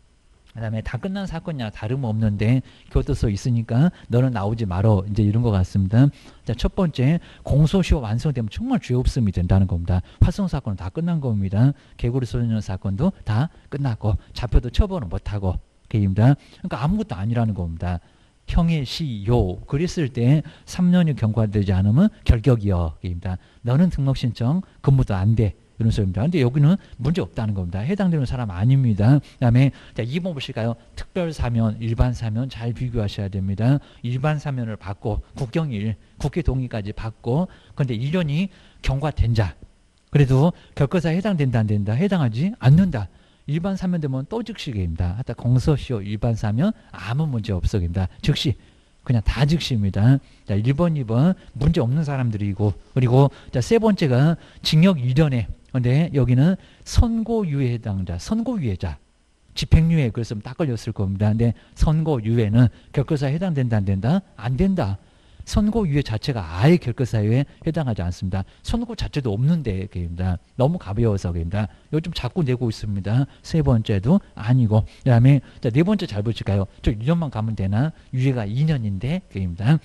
그 다음에 다 끝난 사건이야 다름없는데 교도소 있으니까 너는 나오지 말어 이제 이런 것 같습니다. 자, 첫 번째 공소시효 완성되면 정말 죄 없음이 된다는 겁니다. 화성 사건은 다 끝난 겁니다. 개구리 소년 사건도 다 끝났고 잡혀도 처벌은 못하고 게임입니다. 그러니까 아무것도 아니라는 겁니다. 형의 시효 그랬을 때 삼 년이 경과되지 않으면 결격이요 게임입니다. 너는 등록 신청 근무도 안 돼. 이런 소리입니다. 근데 여기는 문제 없다는 겁니다. 해당되는 사람 아닙니다. 그 다음에 이 번 보실까요? 특별사면, 일반사면 잘 비교하셔야 됩니다. 일반사면을 받고 국경일, 국회 동의까지 받고 그런데 일 년이 경과된 자 그래도 결격사에 해당된다 안 된다? 해당하지 않는다. 일반 사면 되면 또 즉시입니다. 하여튼 공소시효 일반 사면 아무 문제 없어입니다. 즉시 그냥 다 즉시입니다. 자, 일 번, 이 번 문제 없는 사람들이고 그리고 자, 세 번째가 징역 일 년에 근데 여기는 선고유예 해당자, 선고유예자 집행유예 그랬으면 딱 걸렸을 겁니다. 근데 선고유예는 결격사에 해당된다 안 된다? 안 된다. 선고유예 자체가 아예 결격사유에 해당하지 않습니다. 선고 자체도 없는데 그입니다. 너무 가벼워서 그입니다. 요즘 자꾸 내고 있습니다. 세 번째도 아니고 그 다음에 네 번째 잘 보실까요? 저 일 년만 가면 되나? 유예가 이 년인데 그입니다.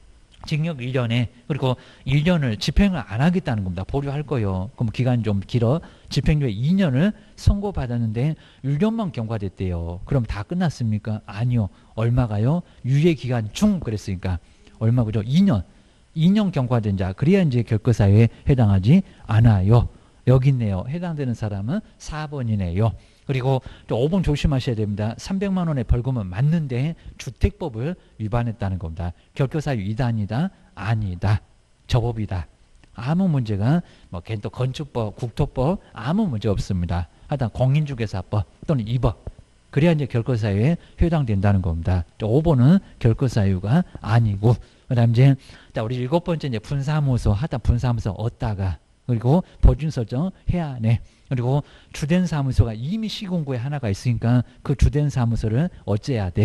징역 일 년에 그리고 일 년을 집행을 안 하겠다는 겁니다. 보류할 거예요. 그럼 기간이 좀 길어. 집행유예 이 년을 선고받았는데 일 년만 경과됐대요. 그럼 다 끝났습니까? 아니요. 얼마가요? 유예 기간 중 그랬으니까 얼마 그죠? 이 년. 이 년 경과된 자. 그래야 이제 결격사유에 해당하지 않아요. 여기 있네요. 해당되는 사람은 사 번이네요. 그리고 또 오 번 조심하셔야 됩니다. 삼백만 원의 벌금은 맞는데 주택법을 위반했다는 겁니다. 결격사유 이단이다? 아니다. 저법이다. 아무 문제가 뭐 걔 또 건축법, 국토법 아무 문제 없습니다. 하여튼 공인중개사법 또는 이 법. 그래야 이제 결격사유에 해당된다는 겁니다. 오 번은 결격사유가 아니고 그다음 이제 우리 일곱 번째 이제 분사무소 하다 분사무소 얻다가 그리고 보증 설정 해야 하네. 그리고 주된 사무소가 이미 시공구에 하나가 있으니까 그 주된 사무소를 어째야 돼.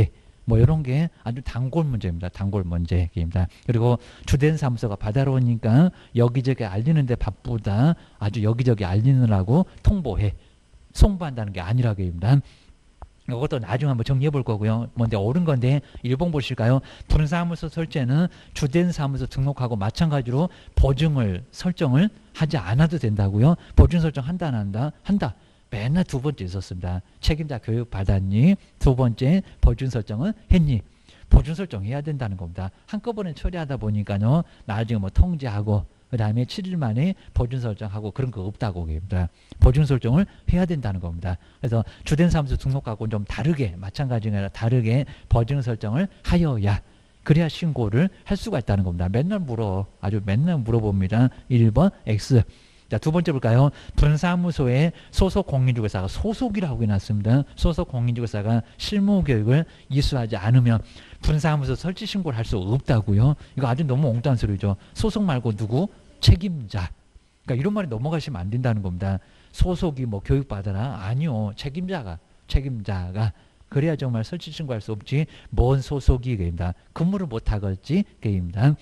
뭐 이런 게 아주 단골 문제입니다. 단골 문제입니다. 그리고 주된 사무소가 바다로우니까 여기저기 알리는데 바쁘다. 아주 여기저기 알리느라고 통보해. 송부한다는 게 아니라고입니다. 이것도 나중에 한번 정리해 볼 거고요. 뭔데 옳은 건데 일 번 보실까요? 분사무소 설치에는 주된 사무소 등록하고 마찬가지로 보증을 설정을 하지 않아도 된다고요. 보증 설정 한다 안 한다? 한다. 맨날 두 번째 있었습니다. 책임자 교육 받았니? 두 번째 보증 설정은 했니? 보증 설정해야 된다는 겁니다. 한꺼번에 처리하다 보니까요. 나중에 뭐 통지하고 그 다음에 칠 일 만에 보증 설정하고 그런 거 없다고 합니다. 보증 설정을 해야 된다는 겁니다. 그래서 주된 사무소 등록하고 좀 다르게 마찬가지가 다르게 보증 설정을 하여야 그래야 신고를 할 수가 있다는 겁니다. 맨날 물어. 아주 맨날 물어봅니다. 일 번 X. 자, 두 번째 볼까요? 분사무소에 소속 공인중개사가 소속이라고 해놨습니다. 소속 공인중개사가 실무교육을 이수하지 않으면 분사무소 설치 신고를 할 수 없다고요. 이거 아주 너무 엉뚱한 소리죠. 소속 말고 누구? 책임자. 그러니까 이런 말이 넘어가시면 안 된다는 겁니다. 소속이 뭐 교육받아라? 아니요. 책임자가. 책임자가. 그래야 정말 설치 신고할 수 없지. 뭔 소속이 그입니다. 근무를 못하겠지 그입니다.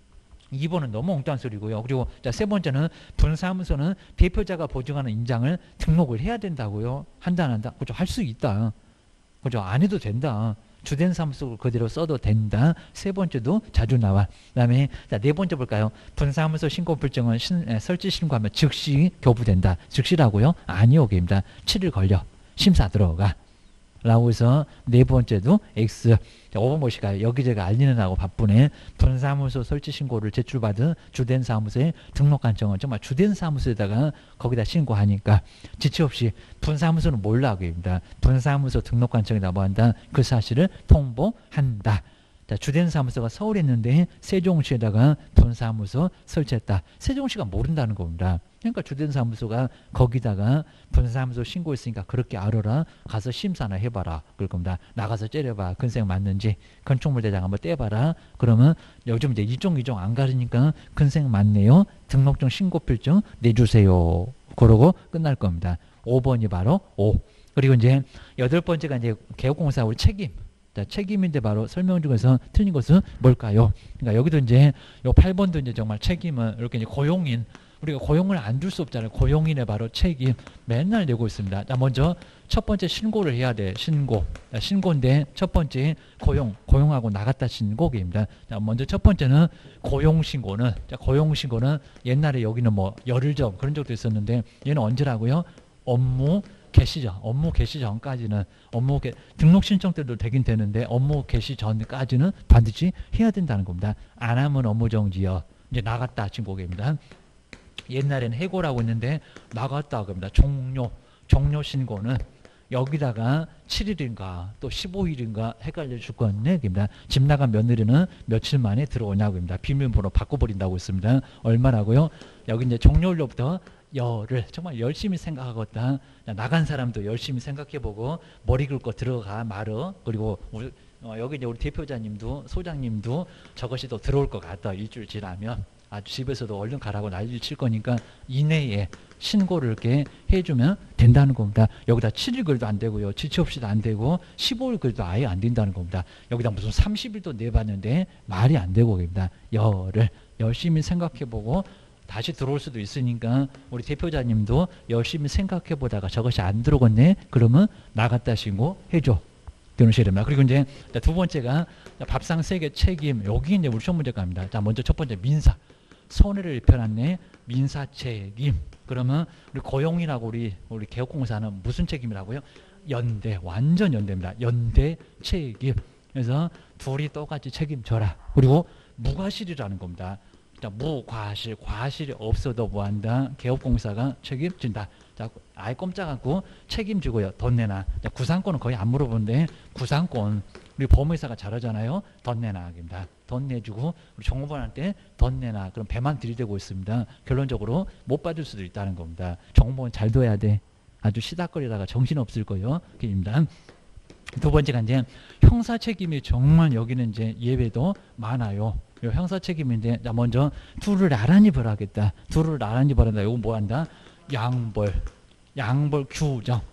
이 번은 너무 엉뚱한 소리고요. 그리고 자, 세 번째는 분사무소는 대표자가 보증하는 인장을 등록을 해야 된다고요. 한다 안 한다? 그죠? 할 수 있다. 그죠? 안 해도 된다. 주된 사무소 그대로 써도 된다. 세 번째도 자주 나와. 그다음에 자, 네 번째 볼까요? 분사무소 신고 불증은 신, 에, 설치 신고하면 즉시 교부된다. 즉시라고요? 아니요, 입니다. 칠 일 걸려. 심사 들어가. 라고 해서 네 번째도 X. 자, 오 번 보실까요? 여기저기 알리느라고 바쁘네. 분사무소 설치 신고를 제출받은 주된 사무소에 등록한 정은 정말 주된 사무소에다가 거기다 신고하니까 지체 없이 분사무소는 몰라 그입니다. 분사무소 등록한 정에다 뭐 한다? 그 사실을 통보한다. 자, 주된 사무소가 서울에 있는데 세종시에다가 분사무소 설치했다. 세종시가 모른다는 겁니다. 그러니까 주된 사무소가 거기다가 분사무소 신고했으니까 그렇게 알아라. 가서 심사나 해봐라. 그럴 겁니다. 나가서 째려봐. 근생 맞는지. 건축물 대장 한번 떼봐라. 그러면 요즘 이제 이종 이종 안 가르니까 근생 맞네요. 등록증 신고필증 내주세요. 그러고 끝날 겁니다. 오 번이 바로 오. 그리고 이제 여덟 번째가 이제 개업공사 우리 책임. 자, 책임인데 바로 설명 중에서 틀린 것은 뭘까요? 그러니까 여기도 이제 요 팔 번도 이제 정말 책임은 이렇게 이제 고용인 우리가 고용을 안 줄 수 없잖아요. 고용인의 바로 책임 맨날 내고 있습니다. 자, 먼저 첫 번째 신고를 해야 돼. 신고. 자, 신고인데 첫 번째 고용, 고용하고 나갔다 신고입니다. 자, 먼저 첫 번째는 고용 신고는 자, 고용 신고는 옛날에 여기는 뭐 열흘 전 그런 적도 있었는데 얘는 언제라고요? 업무 개시 전, 업무 개시 전까지는 업무 개, 등록 신청 때도 되긴 되는데 업무 개시 전까지는 반드시 해야 된다는 겁니다. 안 하면 업무 정지요. 이제 나갔다 신고입니다. 옛날에는 해고라고 했는데 나갔다 그럽니다. 종료, 종료 신고는 여기다가 칠 일인가 또 십오 일인가 헷갈려 줄 건데 집 나간 며느리는 며칠 만에 들어오냐고 합니다. 비밀번호 바꿔버린다고 했습니다. 얼마라고요? 여기 이제 종료일로부터 열을 정말 열심히 생각하겠다. 나간 사람도 열심히 생각해보고 머리 긁고 들어가 말어. 그리고 우리, 어, 여기 이제 우리 대표자님도 소장님도 저것이 또 들어올 것 같다. 일주일 지나면 아주 집에서도 얼른 가라고 난리 칠 거니까 이내에 신고를 이렇게 해주면 된다는 겁니다. 여기다 칠 일 글도 안 되고요. 지체 없이도 안 되고 십오 일 글도 아예 안 된다는 겁니다. 여기다 무슨 삼십 일도 내봤는데 말이 안 되고 입니다. 열을 열심히 생각해보고 다시 들어올 수도 있으니까 우리 대표자님도 열심히 생각해보다가 저것이 안 들어오겠네? 그러면 나갔다 신고해줘. 되는 됩니다. 그리고 이제 두 번째가 밥상 세계 책임. 여기 이제 우리 시험 문제가 갑니다. 자, 먼저 첫 번째 민사. 손해를 입혀놨네. 민사 책임. 그러면 우리 고용이라고 우리 우리 개업공사는 무슨 책임이라고요? 연대. 완전 연대입니다. 연대 책임. 그래서 둘이 똑같이 책임져라. 그리고 무과실이라는 겁니다. 자, 무과실, 과실이 없어도 뭐한다? 개업공사가 책임진다. 자, 아예 꼼짝 않고 책임지고요. 돈 내놔. 자, 구상권은 거의 안 물어보는데 구상권 우리 보험회사가 잘하잖아요. 돈 내놔. 입니다. 돈 내주고 우리 종업원한테 돈 내놔. 그럼 배만 들이대고 있습니다. 결론적으로 못 받을 수도 있다는 겁니다. 종업원 잘 둬야 돼. 아주 시닥거리다가 정신없을 거예요. 입니다. 두 번째가 이제 형사 책임이 정말 여기는 이제 예외도 많아요. 요 형사 책임인데 자 먼저 둘을 나란히 벌하겠다. 둘을 나란히 벌한다. 이거 뭐 한다? 양벌, 양벌 규정.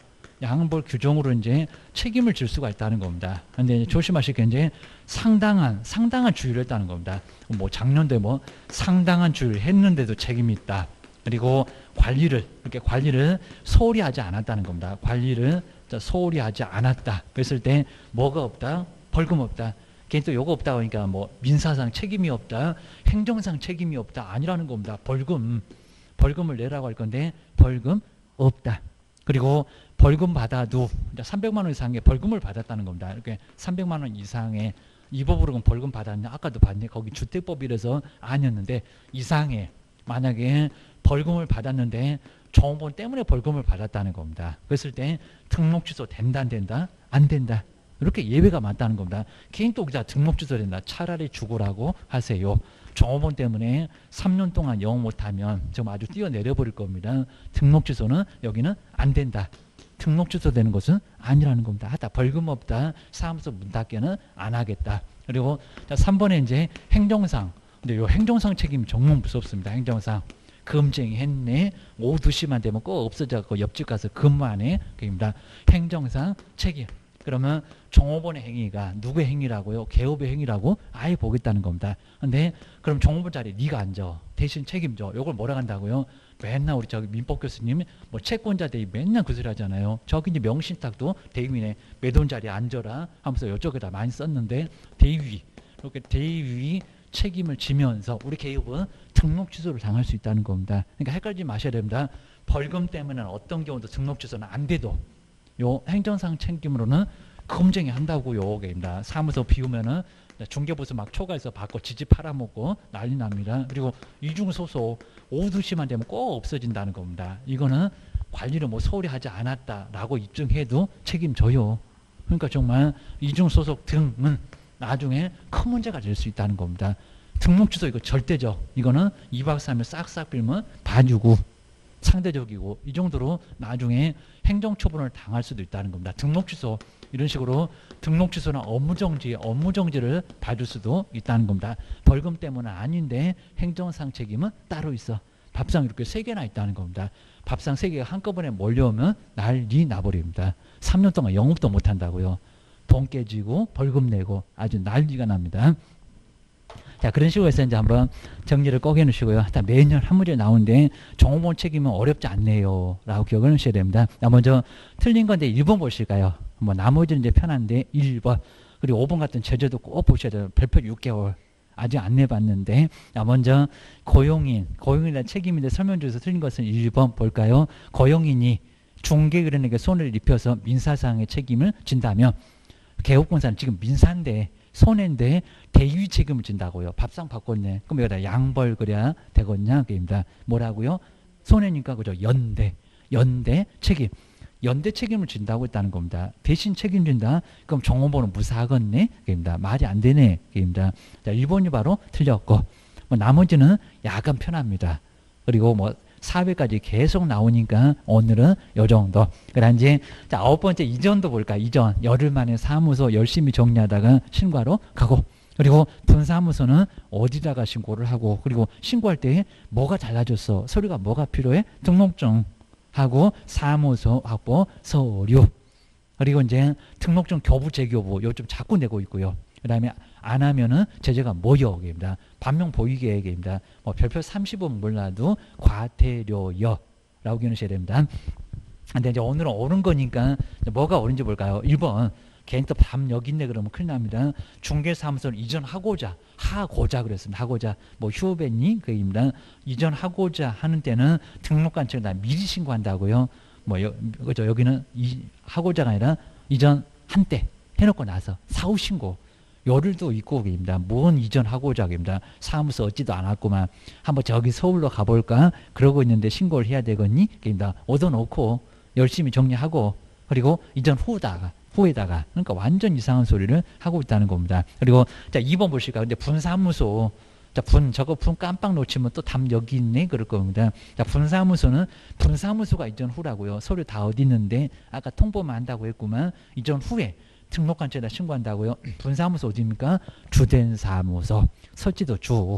양벌 규정으로 이제 책임을 질 수가 있다는 겁니다. 근데 조심하실 게 이제 상당한 상당한 주의를 했다는 겁니다. 뭐 작년도에 뭐 상당한 주의를 했는데도 책임이 있다. 그리고 관리를 이렇게 관리를 소홀히 하지 않았다는 겁니다. 관리를 소홀히 하지 않았다. 그랬을 때 뭐가 없다? 벌금 없다. 괜히 또 요거 없다 그러니까 뭐 민사상 책임이 없다, 행정상 책임이 없다 아니라는 겁니다. 벌금 벌금을 내라고 할 건데 벌금 없다. 그리고 벌금 받아도 삼백만 원 이상의 벌금을 받았다는 겁니다. 이렇게 삼백만 원 이상의 이 법으로 벌금 받았냐? 아까도 봤네. 거기 주택법이라서 아니었는데 이상의 만약에 벌금을 받았는데 종업원 때문에 벌금을 받았다는 겁니다. 그랬을 때 등록 취소 된다 안 된다? 안 된다. 이렇게 예외가 많다는 겁니다. 개인 또 등록 취소 된다. 차라리 죽으라고 하세요. 종업원 때문에 삼 년 동안 영업 못하면 지금 아주 뛰어내려 버릴 겁니다. 등록 취소는 여기는 안 된다. 등록 취소되는 것은 아니라는 겁니다. 하다 벌금 없다. 사무소 문 닫기는 안 하겠다. 그리고 자, 삼 번에 이제 행정상. 근데 요 행정상 책임 정말 무섭습니다. 행정상. 금쟁이 했네. 오후 두 시만 되면 꼭 없어져서 옆집 가서 근무하네. 그입니다. 행정상 책임. 그러면 종업원의 행위가 누구의 행위라고요? 개업의 행위라고 아예 보겠다는 겁니다. 근데 그럼 종업원 자리에 네가 앉아. 대신 책임져. 이걸 뭐라 한다고요? 맨날 우리 저기 민법 교수님 뭐 채권자 대위 맨날 그 소리 하잖아요. 저기 이제 명신탁도 대위네. 매돈 자리에 앉아라 하면서 이쪽에다 많이 썼는데 대위. 이렇게 대위 책임을 지면서 우리 개업은 등록 취소를 당할 수 있다는 겁니다. 그러니까 헷갈리지 마셔야 됩니다. 벌금 때문에는 어떤 경우도 등록 취소는 안 돼도 요 행정상 책임으로는 검증이 한다고요. 입니다. 사무소 비우면은 중개보수 막 초과해서 받고 지지 팔아먹고 난리 납니다. 그리고 이중소속 오후 두 시만 되면 꼭 없어진다는 겁니다. 이거는 관리를 뭐 소홀히 하지 않았다라고 입증해도 책임져요. 그러니까 정말 이중소속 등은 나중에 큰 문제가 될 수 있다는 겁니다. 등록 취소 이거 절대적. 이거는 이 박 삼 일 싹싹 빌면 봐주고 상대적이고 이 정도로 나중에 행정처분을 당할 수도 있다는 겁니다. 등록 취소 이런 식으로 등록 취소나 업무정지 업무정지를 받을 수도 있다는 겁니다. 벌금 때문은 아닌데 행정상 책임은 따로 있어. 밥상 이렇게 세 개나 있다는 겁니다. 밥상 세 개가 한꺼번에 몰려오면 난리 나버립니다. 삼 년 동안 영업도 못한다고요. 돈 깨지고 벌금 내고 아주 난리가 납니다. 자, 그런 식으로 해서 이제 한번 정리를 꼭 해놓으시고요. 매년 한 문제 나오는데 종업원 책임은 어렵지 않네요. 라고 기억을 하셔야 됩니다. 자, 먼저 틀린 건데 일 번 보실까요? 뭐 나머지는 이제 편한데 일 번. 그리고 오 번 같은 제재도 꼭 보셔야 돼요. 별표 육 개월. 아직 안 내봤는데. 자, 먼저 고용인. 고용인에 대한 책임인데 설명 중에서 틀린 것은 일 번 볼까요? 고용인이 중개인에게 손해를 입혀서 민사상의 책임을 진다면 개업공사는 지금 민사인데 손해인데 대위 책임을 진다고요. 밥상 바꿨네. 그럼 여기다 양벌 그래야 되겠냐? 그입니다. 뭐라고요? 손해니까 그죠? 연대. 연대 책임. 연대 책임을 진다고 했다는 겁니다. 대신 책임진다? 그럼 종업원은 무사하겠네? 그입니다. 말이 안 되네? 그입니다. 자, 일 번이 바로 틀렸고, 뭐 나머지는 약간 편합니다. 그리고 뭐 사회까지 계속 나오니까 오늘은 요 정도. 그다음 이제 자 아홉 번째 이전도 볼까? 이전 열흘 만에 사무소 열심히 정리하다가 신고하러 가고, 그리고 분사무소는 어디다가 신고를 하고, 그리고 신고할 때 뭐가 달라졌어? 서류가 뭐가 필요해? 등록증 하고 사무소 확보 서류. 그리고 이제 등록증 교부 재교부 요 좀 자꾸 내고 있고요. 그 다음에 안 하면은 제재가 뭐여입니다. 반명 보이게입니다. 뭐 별표 삼십 번 몰라도 과태료여 라고 기억하셔야 됩니다. 근데 이제 오늘은 옳은 거니까 뭐가 옳은지 볼까요? 일 번 괜히 또 답 여기 있네 그러면 큰일 납니다. 중개사무소를 이전하고자 하고자 그랬습니다. 하고자 뭐 휴배니 그입니다. 이전하고자 하는 때는 등록관청에다 미리 신고한다고요. 뭐 여, 그죠? 여기는 이, 하고자가 아니라 이전 한때 해놓고 나서 사후 신고. 열흘도 있고 입니다. 뭔 이전하고자 입니다. 사무소 얻지도 않았구만. 한번 저기 서울로 가볼까? 그러고 있는데 신고를 해야 되겠니? 입니다. 얻어놓고 열심히 정리하고 그리고 이전 후다가 후에다가 그러니까 완전 이상한 소리를 하고 있다는 겁니다. 그리고 자 이 번 보실까? 근데 분사무소 자 분 저거 분 깜빡 놓치면 또 답 여기 있네 그럴 겁니다. 자 분사무소는 분사무소가 이전 후라고요. 서류 다 어디 있는데 아까 통보만 한다고 했구만. 이전 후에 등록관청에다 신고한다고요. 분사무소 어디입니까? 주된 사무소. 설치도 주.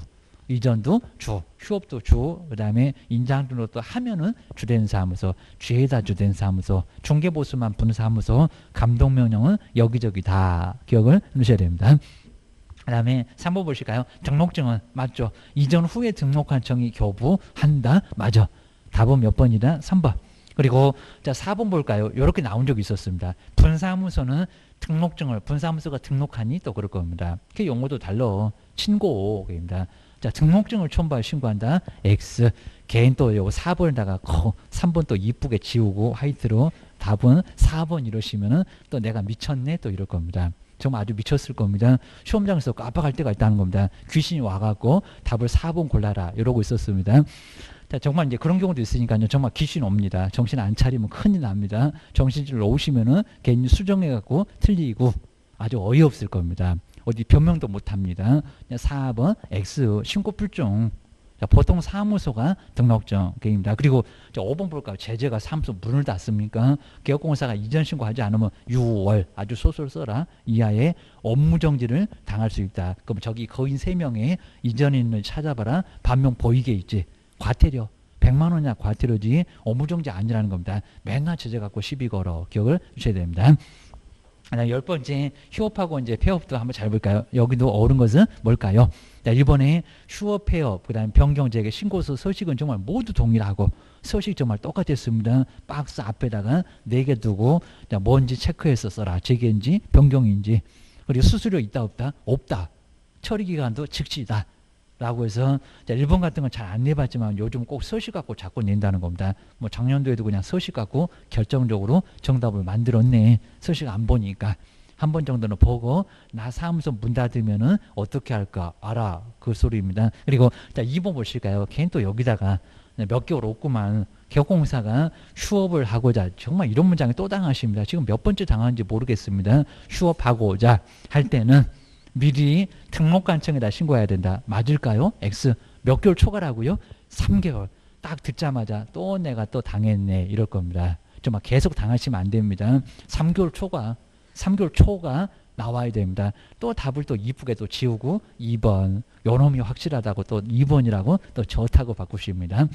이전도 주, 휴업도 주, 그 다음에 인장등록도 하면은 주된 사무소, 죄다 주된 사무소, 중개보수만 부는 사무소, 감독명령은 여기저기 다 기억을 넣으셔야 됩니다. 그 다음에 삼 번 보실까요? 등록증은 맞죠? 이전 후에 등록한 청이 교부한다. 맞아. 답은 몇 번이다? 삼 번. 그리고 자 사 번 볼까요? 이렇게 나온 적이 있었습니다. 분사무소는 등록증을 분사무소가 등록하니 또 그럴 겁니다. 그 용어도 달라. 친고입니다. 자 등록증을 첨부할 신고한다. X. 개인 또 요거 사 번에다가 삼 번 또 이쁘게 지우고 화이트로 답은 사 번 이러시면은 또 내가 미쳤네 또 이럴 겁니다. 정말 아주 미쳤을 겁니다. 시험장에서 깜빡할 때가 있다는 겁니다. 귀신이 와갖고 답을 사 번 골라라 이러고 있었습니다. 자, 정말 이제 그런 경우도 있으니까요. 정말 귀신 옵니다. 정신 안 차리면 큰일 납니다. 정신줄 놓으시면은 괜히 수정해갖고 틀리고 아주 어이없을 겁니다. 어디 변명도 못 합니다. 사 번 X 신고불종. 자, 보통 사무소가 등록증입니다. 그리고 오 번 볼까요? 제재가 사무소 문을 닫습니까? 개업공사가 이전 신고하지 않으면 유월 아주 소설 써라. 이하의 업무정지를 당할 수 있다. 그럼 저기 거인 세 명의 이전인을 찾아봐라. 반면 보이게 있지. 과태료. 백만 원이야 과태료지 업무정지 아니라는 겁니다. 맨날 제재 갖고 시비 걸어. 기억을 주셔야 됩니다. 열 번째 휴업하고 이제 폐업도 한번 잘 볼까요? 여기도 어른 것은 뭘까요? 자, 일본의 휴업, 폐업, 그 다음에 변경제의 신고서 서식은 정말 모두 동일하고 서식 정말 똑같았습니다. 박스 앞에다가 네 개 두고 자, 뭔지 체크해서 써라. 재개인지 변경인지. 그리고 수수료 있다 없다? 없다. 처리기간도 즉시다. 라고 해서 자, 일본 같은 건 잘 안 내봤지만 요즘 꼭 서식 갖고 자꾸 낸다는 겁니다. 뭐 작년도에도 그냥 서식 갖고 결정적으로 정답을 만들었네. 서식 안 보니까 한 번 정도는 보고 나 사무소 문 닫으면은 어떻게 할까 알아 그 소리입니다. 그리고 자, 이 번 보실까요? 걔는 또 여기다가 몇 개월 없구만 개업공사가 휴업을 하고자 정말 이런 문장에 또 당하십니다. 지금 몇 번째 당하는지 모르겠습니다. 휴업하고자 할 때는 미리 등록관청에다 신고해야 된다. 맞을까요? X. 몇 개월 초과라고요? 삼 개월. 딱 듣자마자 또 내가 또 당했네. 이럴 겁니다. 정말 계속 당하시면 안 됩니다. 삼 개월 초과. 삼 개월 초가 나와야 됩니다. 또 답을 또 이쁘게 또 지우고 이 번. 요놈이 확실하다고 또 이 번이라고 또 좋다고 바꾸십니다.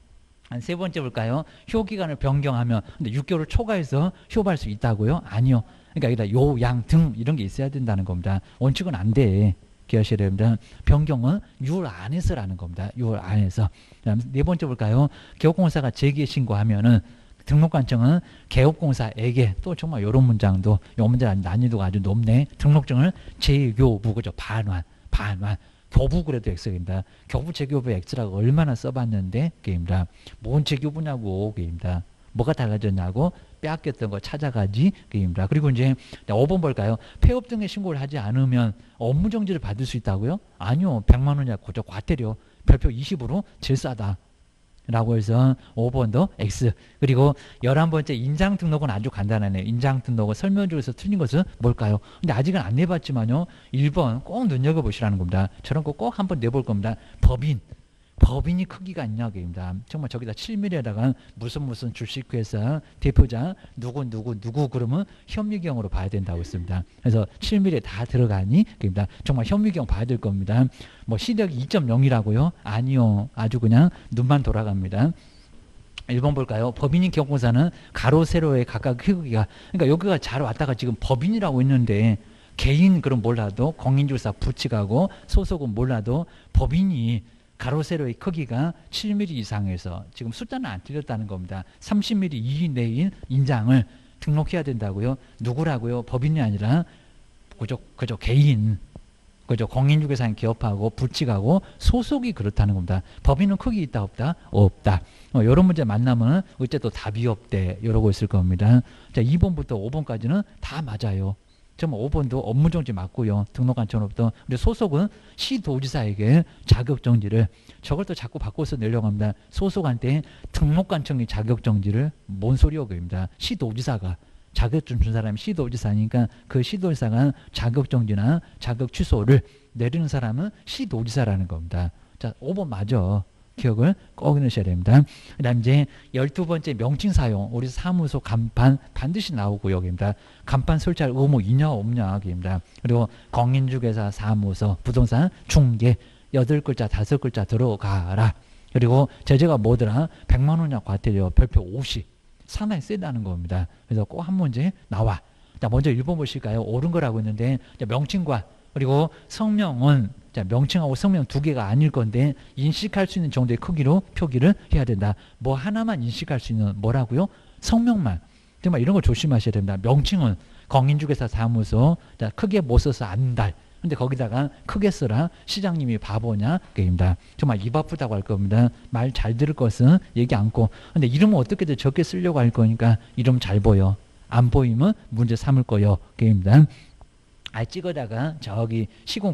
한 세 번째 볼까요? 휴업기간을 변경하면 근데 육 개월을 초과해서 휴업할 수 있다고요? 아니요. 그러니까 여기다 요, 양, 등 이런 게 있어야 된다는 겁니다. 원칙은 안 돼. 기억하셔야 됩니다. 변경은 유월 안에서라는 겁니다. 유월 안에서. 네 번째 볼까요? 개업공사가 재개 신고하면은 등록관청은 개업공사에게 또 정말 이런 문장도 이 문제 난이도가 아주 높네. 등록증을 재교부 그죠? 반환, 반환. 교부 그래도 X입니다. 교부 재교부 X라고 얼마나 써봤는데 게임이다. 뭔 재교부냐고 게임이다. 뭐가 달라졌냐고 빼앗겼던 거 찾아가지 게임이다. 그리고 이제 오 번 볼까요? 폐업 등의 신고를 하지 않으면 업무정지를 받을 수 있다고요? 아니요. 백만 원이야 고작 과태료. 별표 이십으로 제일 싸다. 라고 해서 오 번도 X. 그리고 열한 번째 인장 등록은 아주 간단하네요. 인장 등록은 설명줄에서 틀린 것은 뭘까요? 근데 아직은 안 내봤지만요. 일 번 꼭 눈여겨보시라는 겁니다. 저런 거 꼭 한번 내볼 겁니다. 법인. 법인이 크기가 있냐 게임이다. 정말 저기다 칠 밀리미터에다가 무슨 무슨 주식회사 대표자 누구 누구 누구 그러면 현미경으로 봐야 된다고 했습니다. 그래서 칠 밀리미터 다 들어가니 게임이다. 정말 현미경 봐야 될 겁니다. 뭐 시력이 이 점 영이라고요? 아니요. 아주 그냥 눈만 돌아갑니다. 일 번 볼까요? 법인인 기업공사는 가로 세로의 각각 크기가 그러니까 여기가 잘 왔다가 지금 법인이라고 있는데 개인 그럼 몰라도 공인중개사 부칙하고 소속은 몰라도 법인이 가로 세로의 크기가 칠 밀리미터 이상에서 지금 숫자는 안 틀렸다는 겁니다. 삼십 밀리미터 이내인 인장을 등록해야 된다고요. 누구라고요? 법인이 아니라 그저 그저 개인, 그저 공인중개사인 기업하고 부칙하고 소속이 그렇다는 겁니다. 법인은 크기 있다 없다? 없다. 어, 이런 문제 만나면 어째 또 답이 없대 이러고 있을 겁니다. 자, 이 번부터 오 번까지는 다 맞아요. 정말 오 번도 업무정지 맞고요. 등록관청으로부터. 근데 소속은 시도지사에게 자격정지를 저걸 또 자꾸 바꿔서 내려고 합니다. 소속한테 등록관청이 자격정지를 뭔 소리요 그입니다. 시도지사가 자격증 준 사람이 시도지사니까 그 시도지사가 자격정지나 자격 취소를 내리는 사람은 시도지사라는 겁니다. 자, 오 번 맞아. 기억을 꼭 넣으셔야 됩니다. 그 다음 이제 열두 번째 명칭 사용. 우리 사무소 간판 반드시 나오고 여기입니다. 간판 설치할 의무 있냐 없냐 여기입니다. 그리고 공인중개사 사무소 부동산 중개 여덟 글자, 다섯 글자 들어가라. 그리고 제재가 뭐더라? 백만 원이냐 과태료 별표 오십. 상당히 세다는 겁니다. 그래서 꼭 한 문제 나와. 자, 먼저 일 번 보실까요? 옳은 거라고 했는데, 자, 명칭과 그리고 성명은, 자, 명칭하고 성명 두 개가 아닐 건데, 인식할 수 있는 정도의 크기로 표기를 해야 된다. 뭐 하나만 인식할 수 있는 뭐라고요? 성명만. 정말 이런 거 조심하셔야 됩니다. 명칭은 공인중개사 사무소, 자, 크게 못 써서 안달. 근데 거기다가 크게 써라. 시장님이 바보냐? 그입니다. 정말 입 아프다고 할 겁니다. 말 잘 들을 것은 얘기 않고. 근데 이름은 어떻게든 적게 쓰려고 할 거니까 이름 잘 보여. 안 보이면 문제 삼을 거요. 그입니다. 아, 찍어다가 저기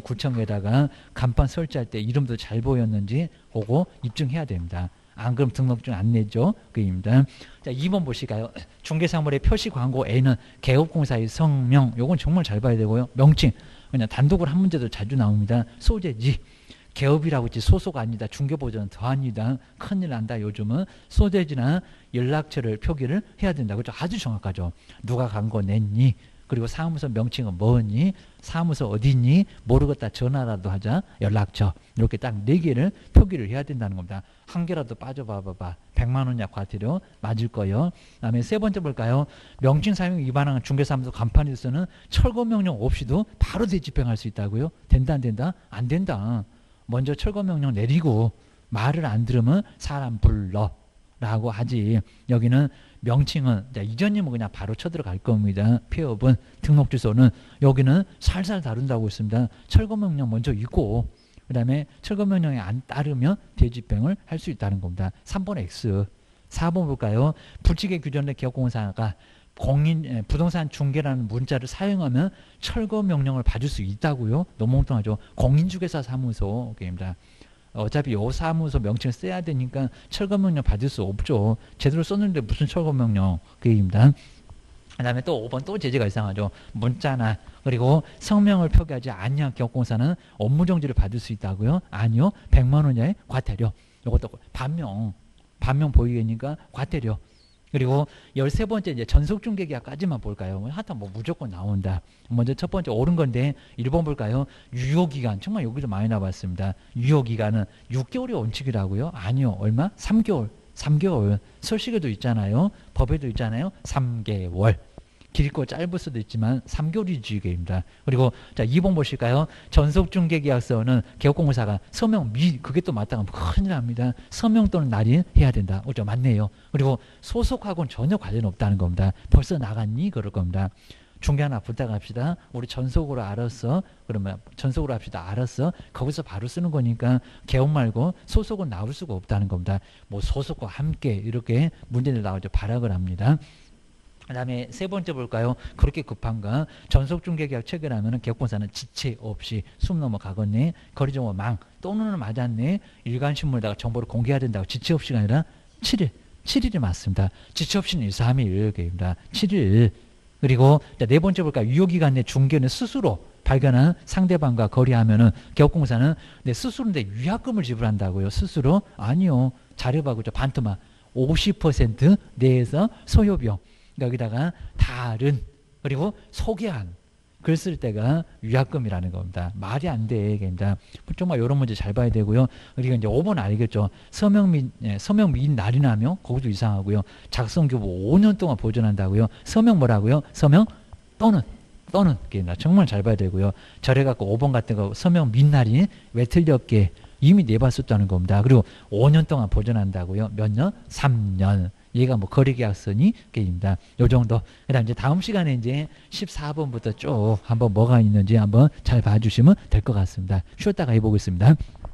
시공구청에다가 간판 설치할 때 이름도 잘 보였는지 보고 입증해야 됩니다. 안 그럼 등록증 안 내죠. 그입니다. 자, 이 번 보실까요? 중개사물의 표시 광고 A는 개업공사의 성명. 요건 정말 잘 봐야 되고요. 명칭. 그냥 단독으로 한 문제도 자주 나옵니다. 소재지. 개업이라고 했지 소속 아니다. 중개보조는 더합니다. 큰일 난다. 요즘은 소재지나 연락처를 표기를 해야 된다. 그렇죠? 아주 정확하죠. 누가 광고 냈니? 그리고 사무소 명칭은 뭐니? 사무소 어디니? 모르겠다. 전화라도 하자. 연락처. 이렇게 딱 네 개를 표기를 해야 된다는 겁니다. 한 개라도 빠져봐봐봐. 백만 원이야 과태료 맞을 거요. 그다음에 세 번째 볼까요? 명칭 사용 위반한 중개사무소 간판에서는 철거 명령 없이도 바로 대집행할 수 있다고요? 된다 안 된다? 안 된다. 먼저 철거 명령 내리고 말을 안 들으면 사람 불러 라고 하지. 여기는 명칭은 자, 이전님은 그냥 바로 쳐들어갈 겁니다. 폐업은 등록 주소는 여기는 살살 다룬다고 했습니다. 철거 명령 먼저 있고 그 다음에 철거 명령에 안 따르면 대집행을 할 수 있다는 겁니다. 삼 번 X. 사 번 볼까요? 불칙에 규정된 기업공사가 공인 부동산 중개라는 문자를 사용하면 철거 명령을 받을 수 있다고요? 너무 엉뚱하죠. 공인중개사 사무소 입니다. 어차피 요 사무소 명칭을 써야 되니까 철거명령 받을 수 없죠. 제대로 썼는데 무슨 철거명령. 그입니다. 그 다음에 또 오 번 또 제재가 이상하죠. 문자나 그리고 성명을 표기하지 아니한 기업공사는 업무정지를 받을 수 있다고요? 아니요. 백만 원 이하의 과태료. 이것도 반명. 반명 보이니까 과태료. 그리고 열세 번째 이제 전속중개계약까지만 볼까요? 하여튼 뭐 무조건 나온다. 먼저 첫 번째 옳은 건데 일 번 볼까요? 유효기간. 정말 여기서 많이 나왔습니다. 유효기간은 육 개월이 원칙이라고요? 아니요. 얼마? 삼 개월. 삼 개월. 설식에도 있잖아요. 법에도 있잖아요. 삼 개월. 길고 짧을 수도 있지만 삼 개월이 주의계입니다. 그리고 자 이 번 보실까요? 전속중개계약서는 개업공사가 서명 미 그게 또 맞다가 큰일 납니다. 서명 또는 날인 해야 된다. 그죠? 맞네요. 그리고 소속하고는 전혀 관련 없다는 겁니다. 벌써 나갔니? 그럴 겁니다. 중개 하나 부탁합시다. 우리 전속으로 알았어. 그러면 전속으로 합시다. 알았어. 거기서 바로 쓰는 거니까 개업 말고 소속은 나올 수가 없다는 겁니다. 뭐 소속과 함께 이렇게 문제를 나오죠. 발악을 합니다. 그 다음에 세 번째 볼까요? 그렇게 급한가? 전속중개계약 체결하면 개업공사는 지체 없이 숨 넘어가겠네. 거리정보 망 또는 맞았네. 일간신문에다가 정보를 공개해야 된다고 지체 없이가 아니라 칠 일. 칠 일이 맞습니다. 지체 없이는 일, 삼 일입니다. 칠 일. 그리고 네 번째 볼까요? 유효기간 내 중개는 스스로 발견한 상대방과 거래하면은 개업공사는 내 스스로인데 위약금을 지불한다고요. 스스로? 아니요. 잘해봐. 그죠? 반토막. 오십 퍼센트 내에서 소요비용. 여기다가 다른 그리고 소개한 글 쓸 때가 위약금이라는 겁니다. 말이 안 돼. 그러니까 정말 이런 문제 잘 봐야 되고요. 그리고 이제 오 번 알겠죠. 서명 미 예, 서명 미인 날인하며 거기도 이상하고요. 작성 교부 오 년 동안 보존한다고요. 서명 뭐라고요? 서명 또는 또는 정말 잘 봐야 되고요. 저래갖고 오 번 같은 거 서명 민날인 왜 틀렸게 이미 내봤었다는 겁니다. 그리고 오 년 동안 보존한다고요. 몇 년? 삼 년. 얘가 뭐 거래계약서니? 게임입니다. 요 정도. 그 다음 이제 다음 시간에 이제 십사 번부터 쭉 한번 뭐가 있는지 한번 잘 봐주시면 될 것 같습니다. 쉬었다가 해보겠습니다.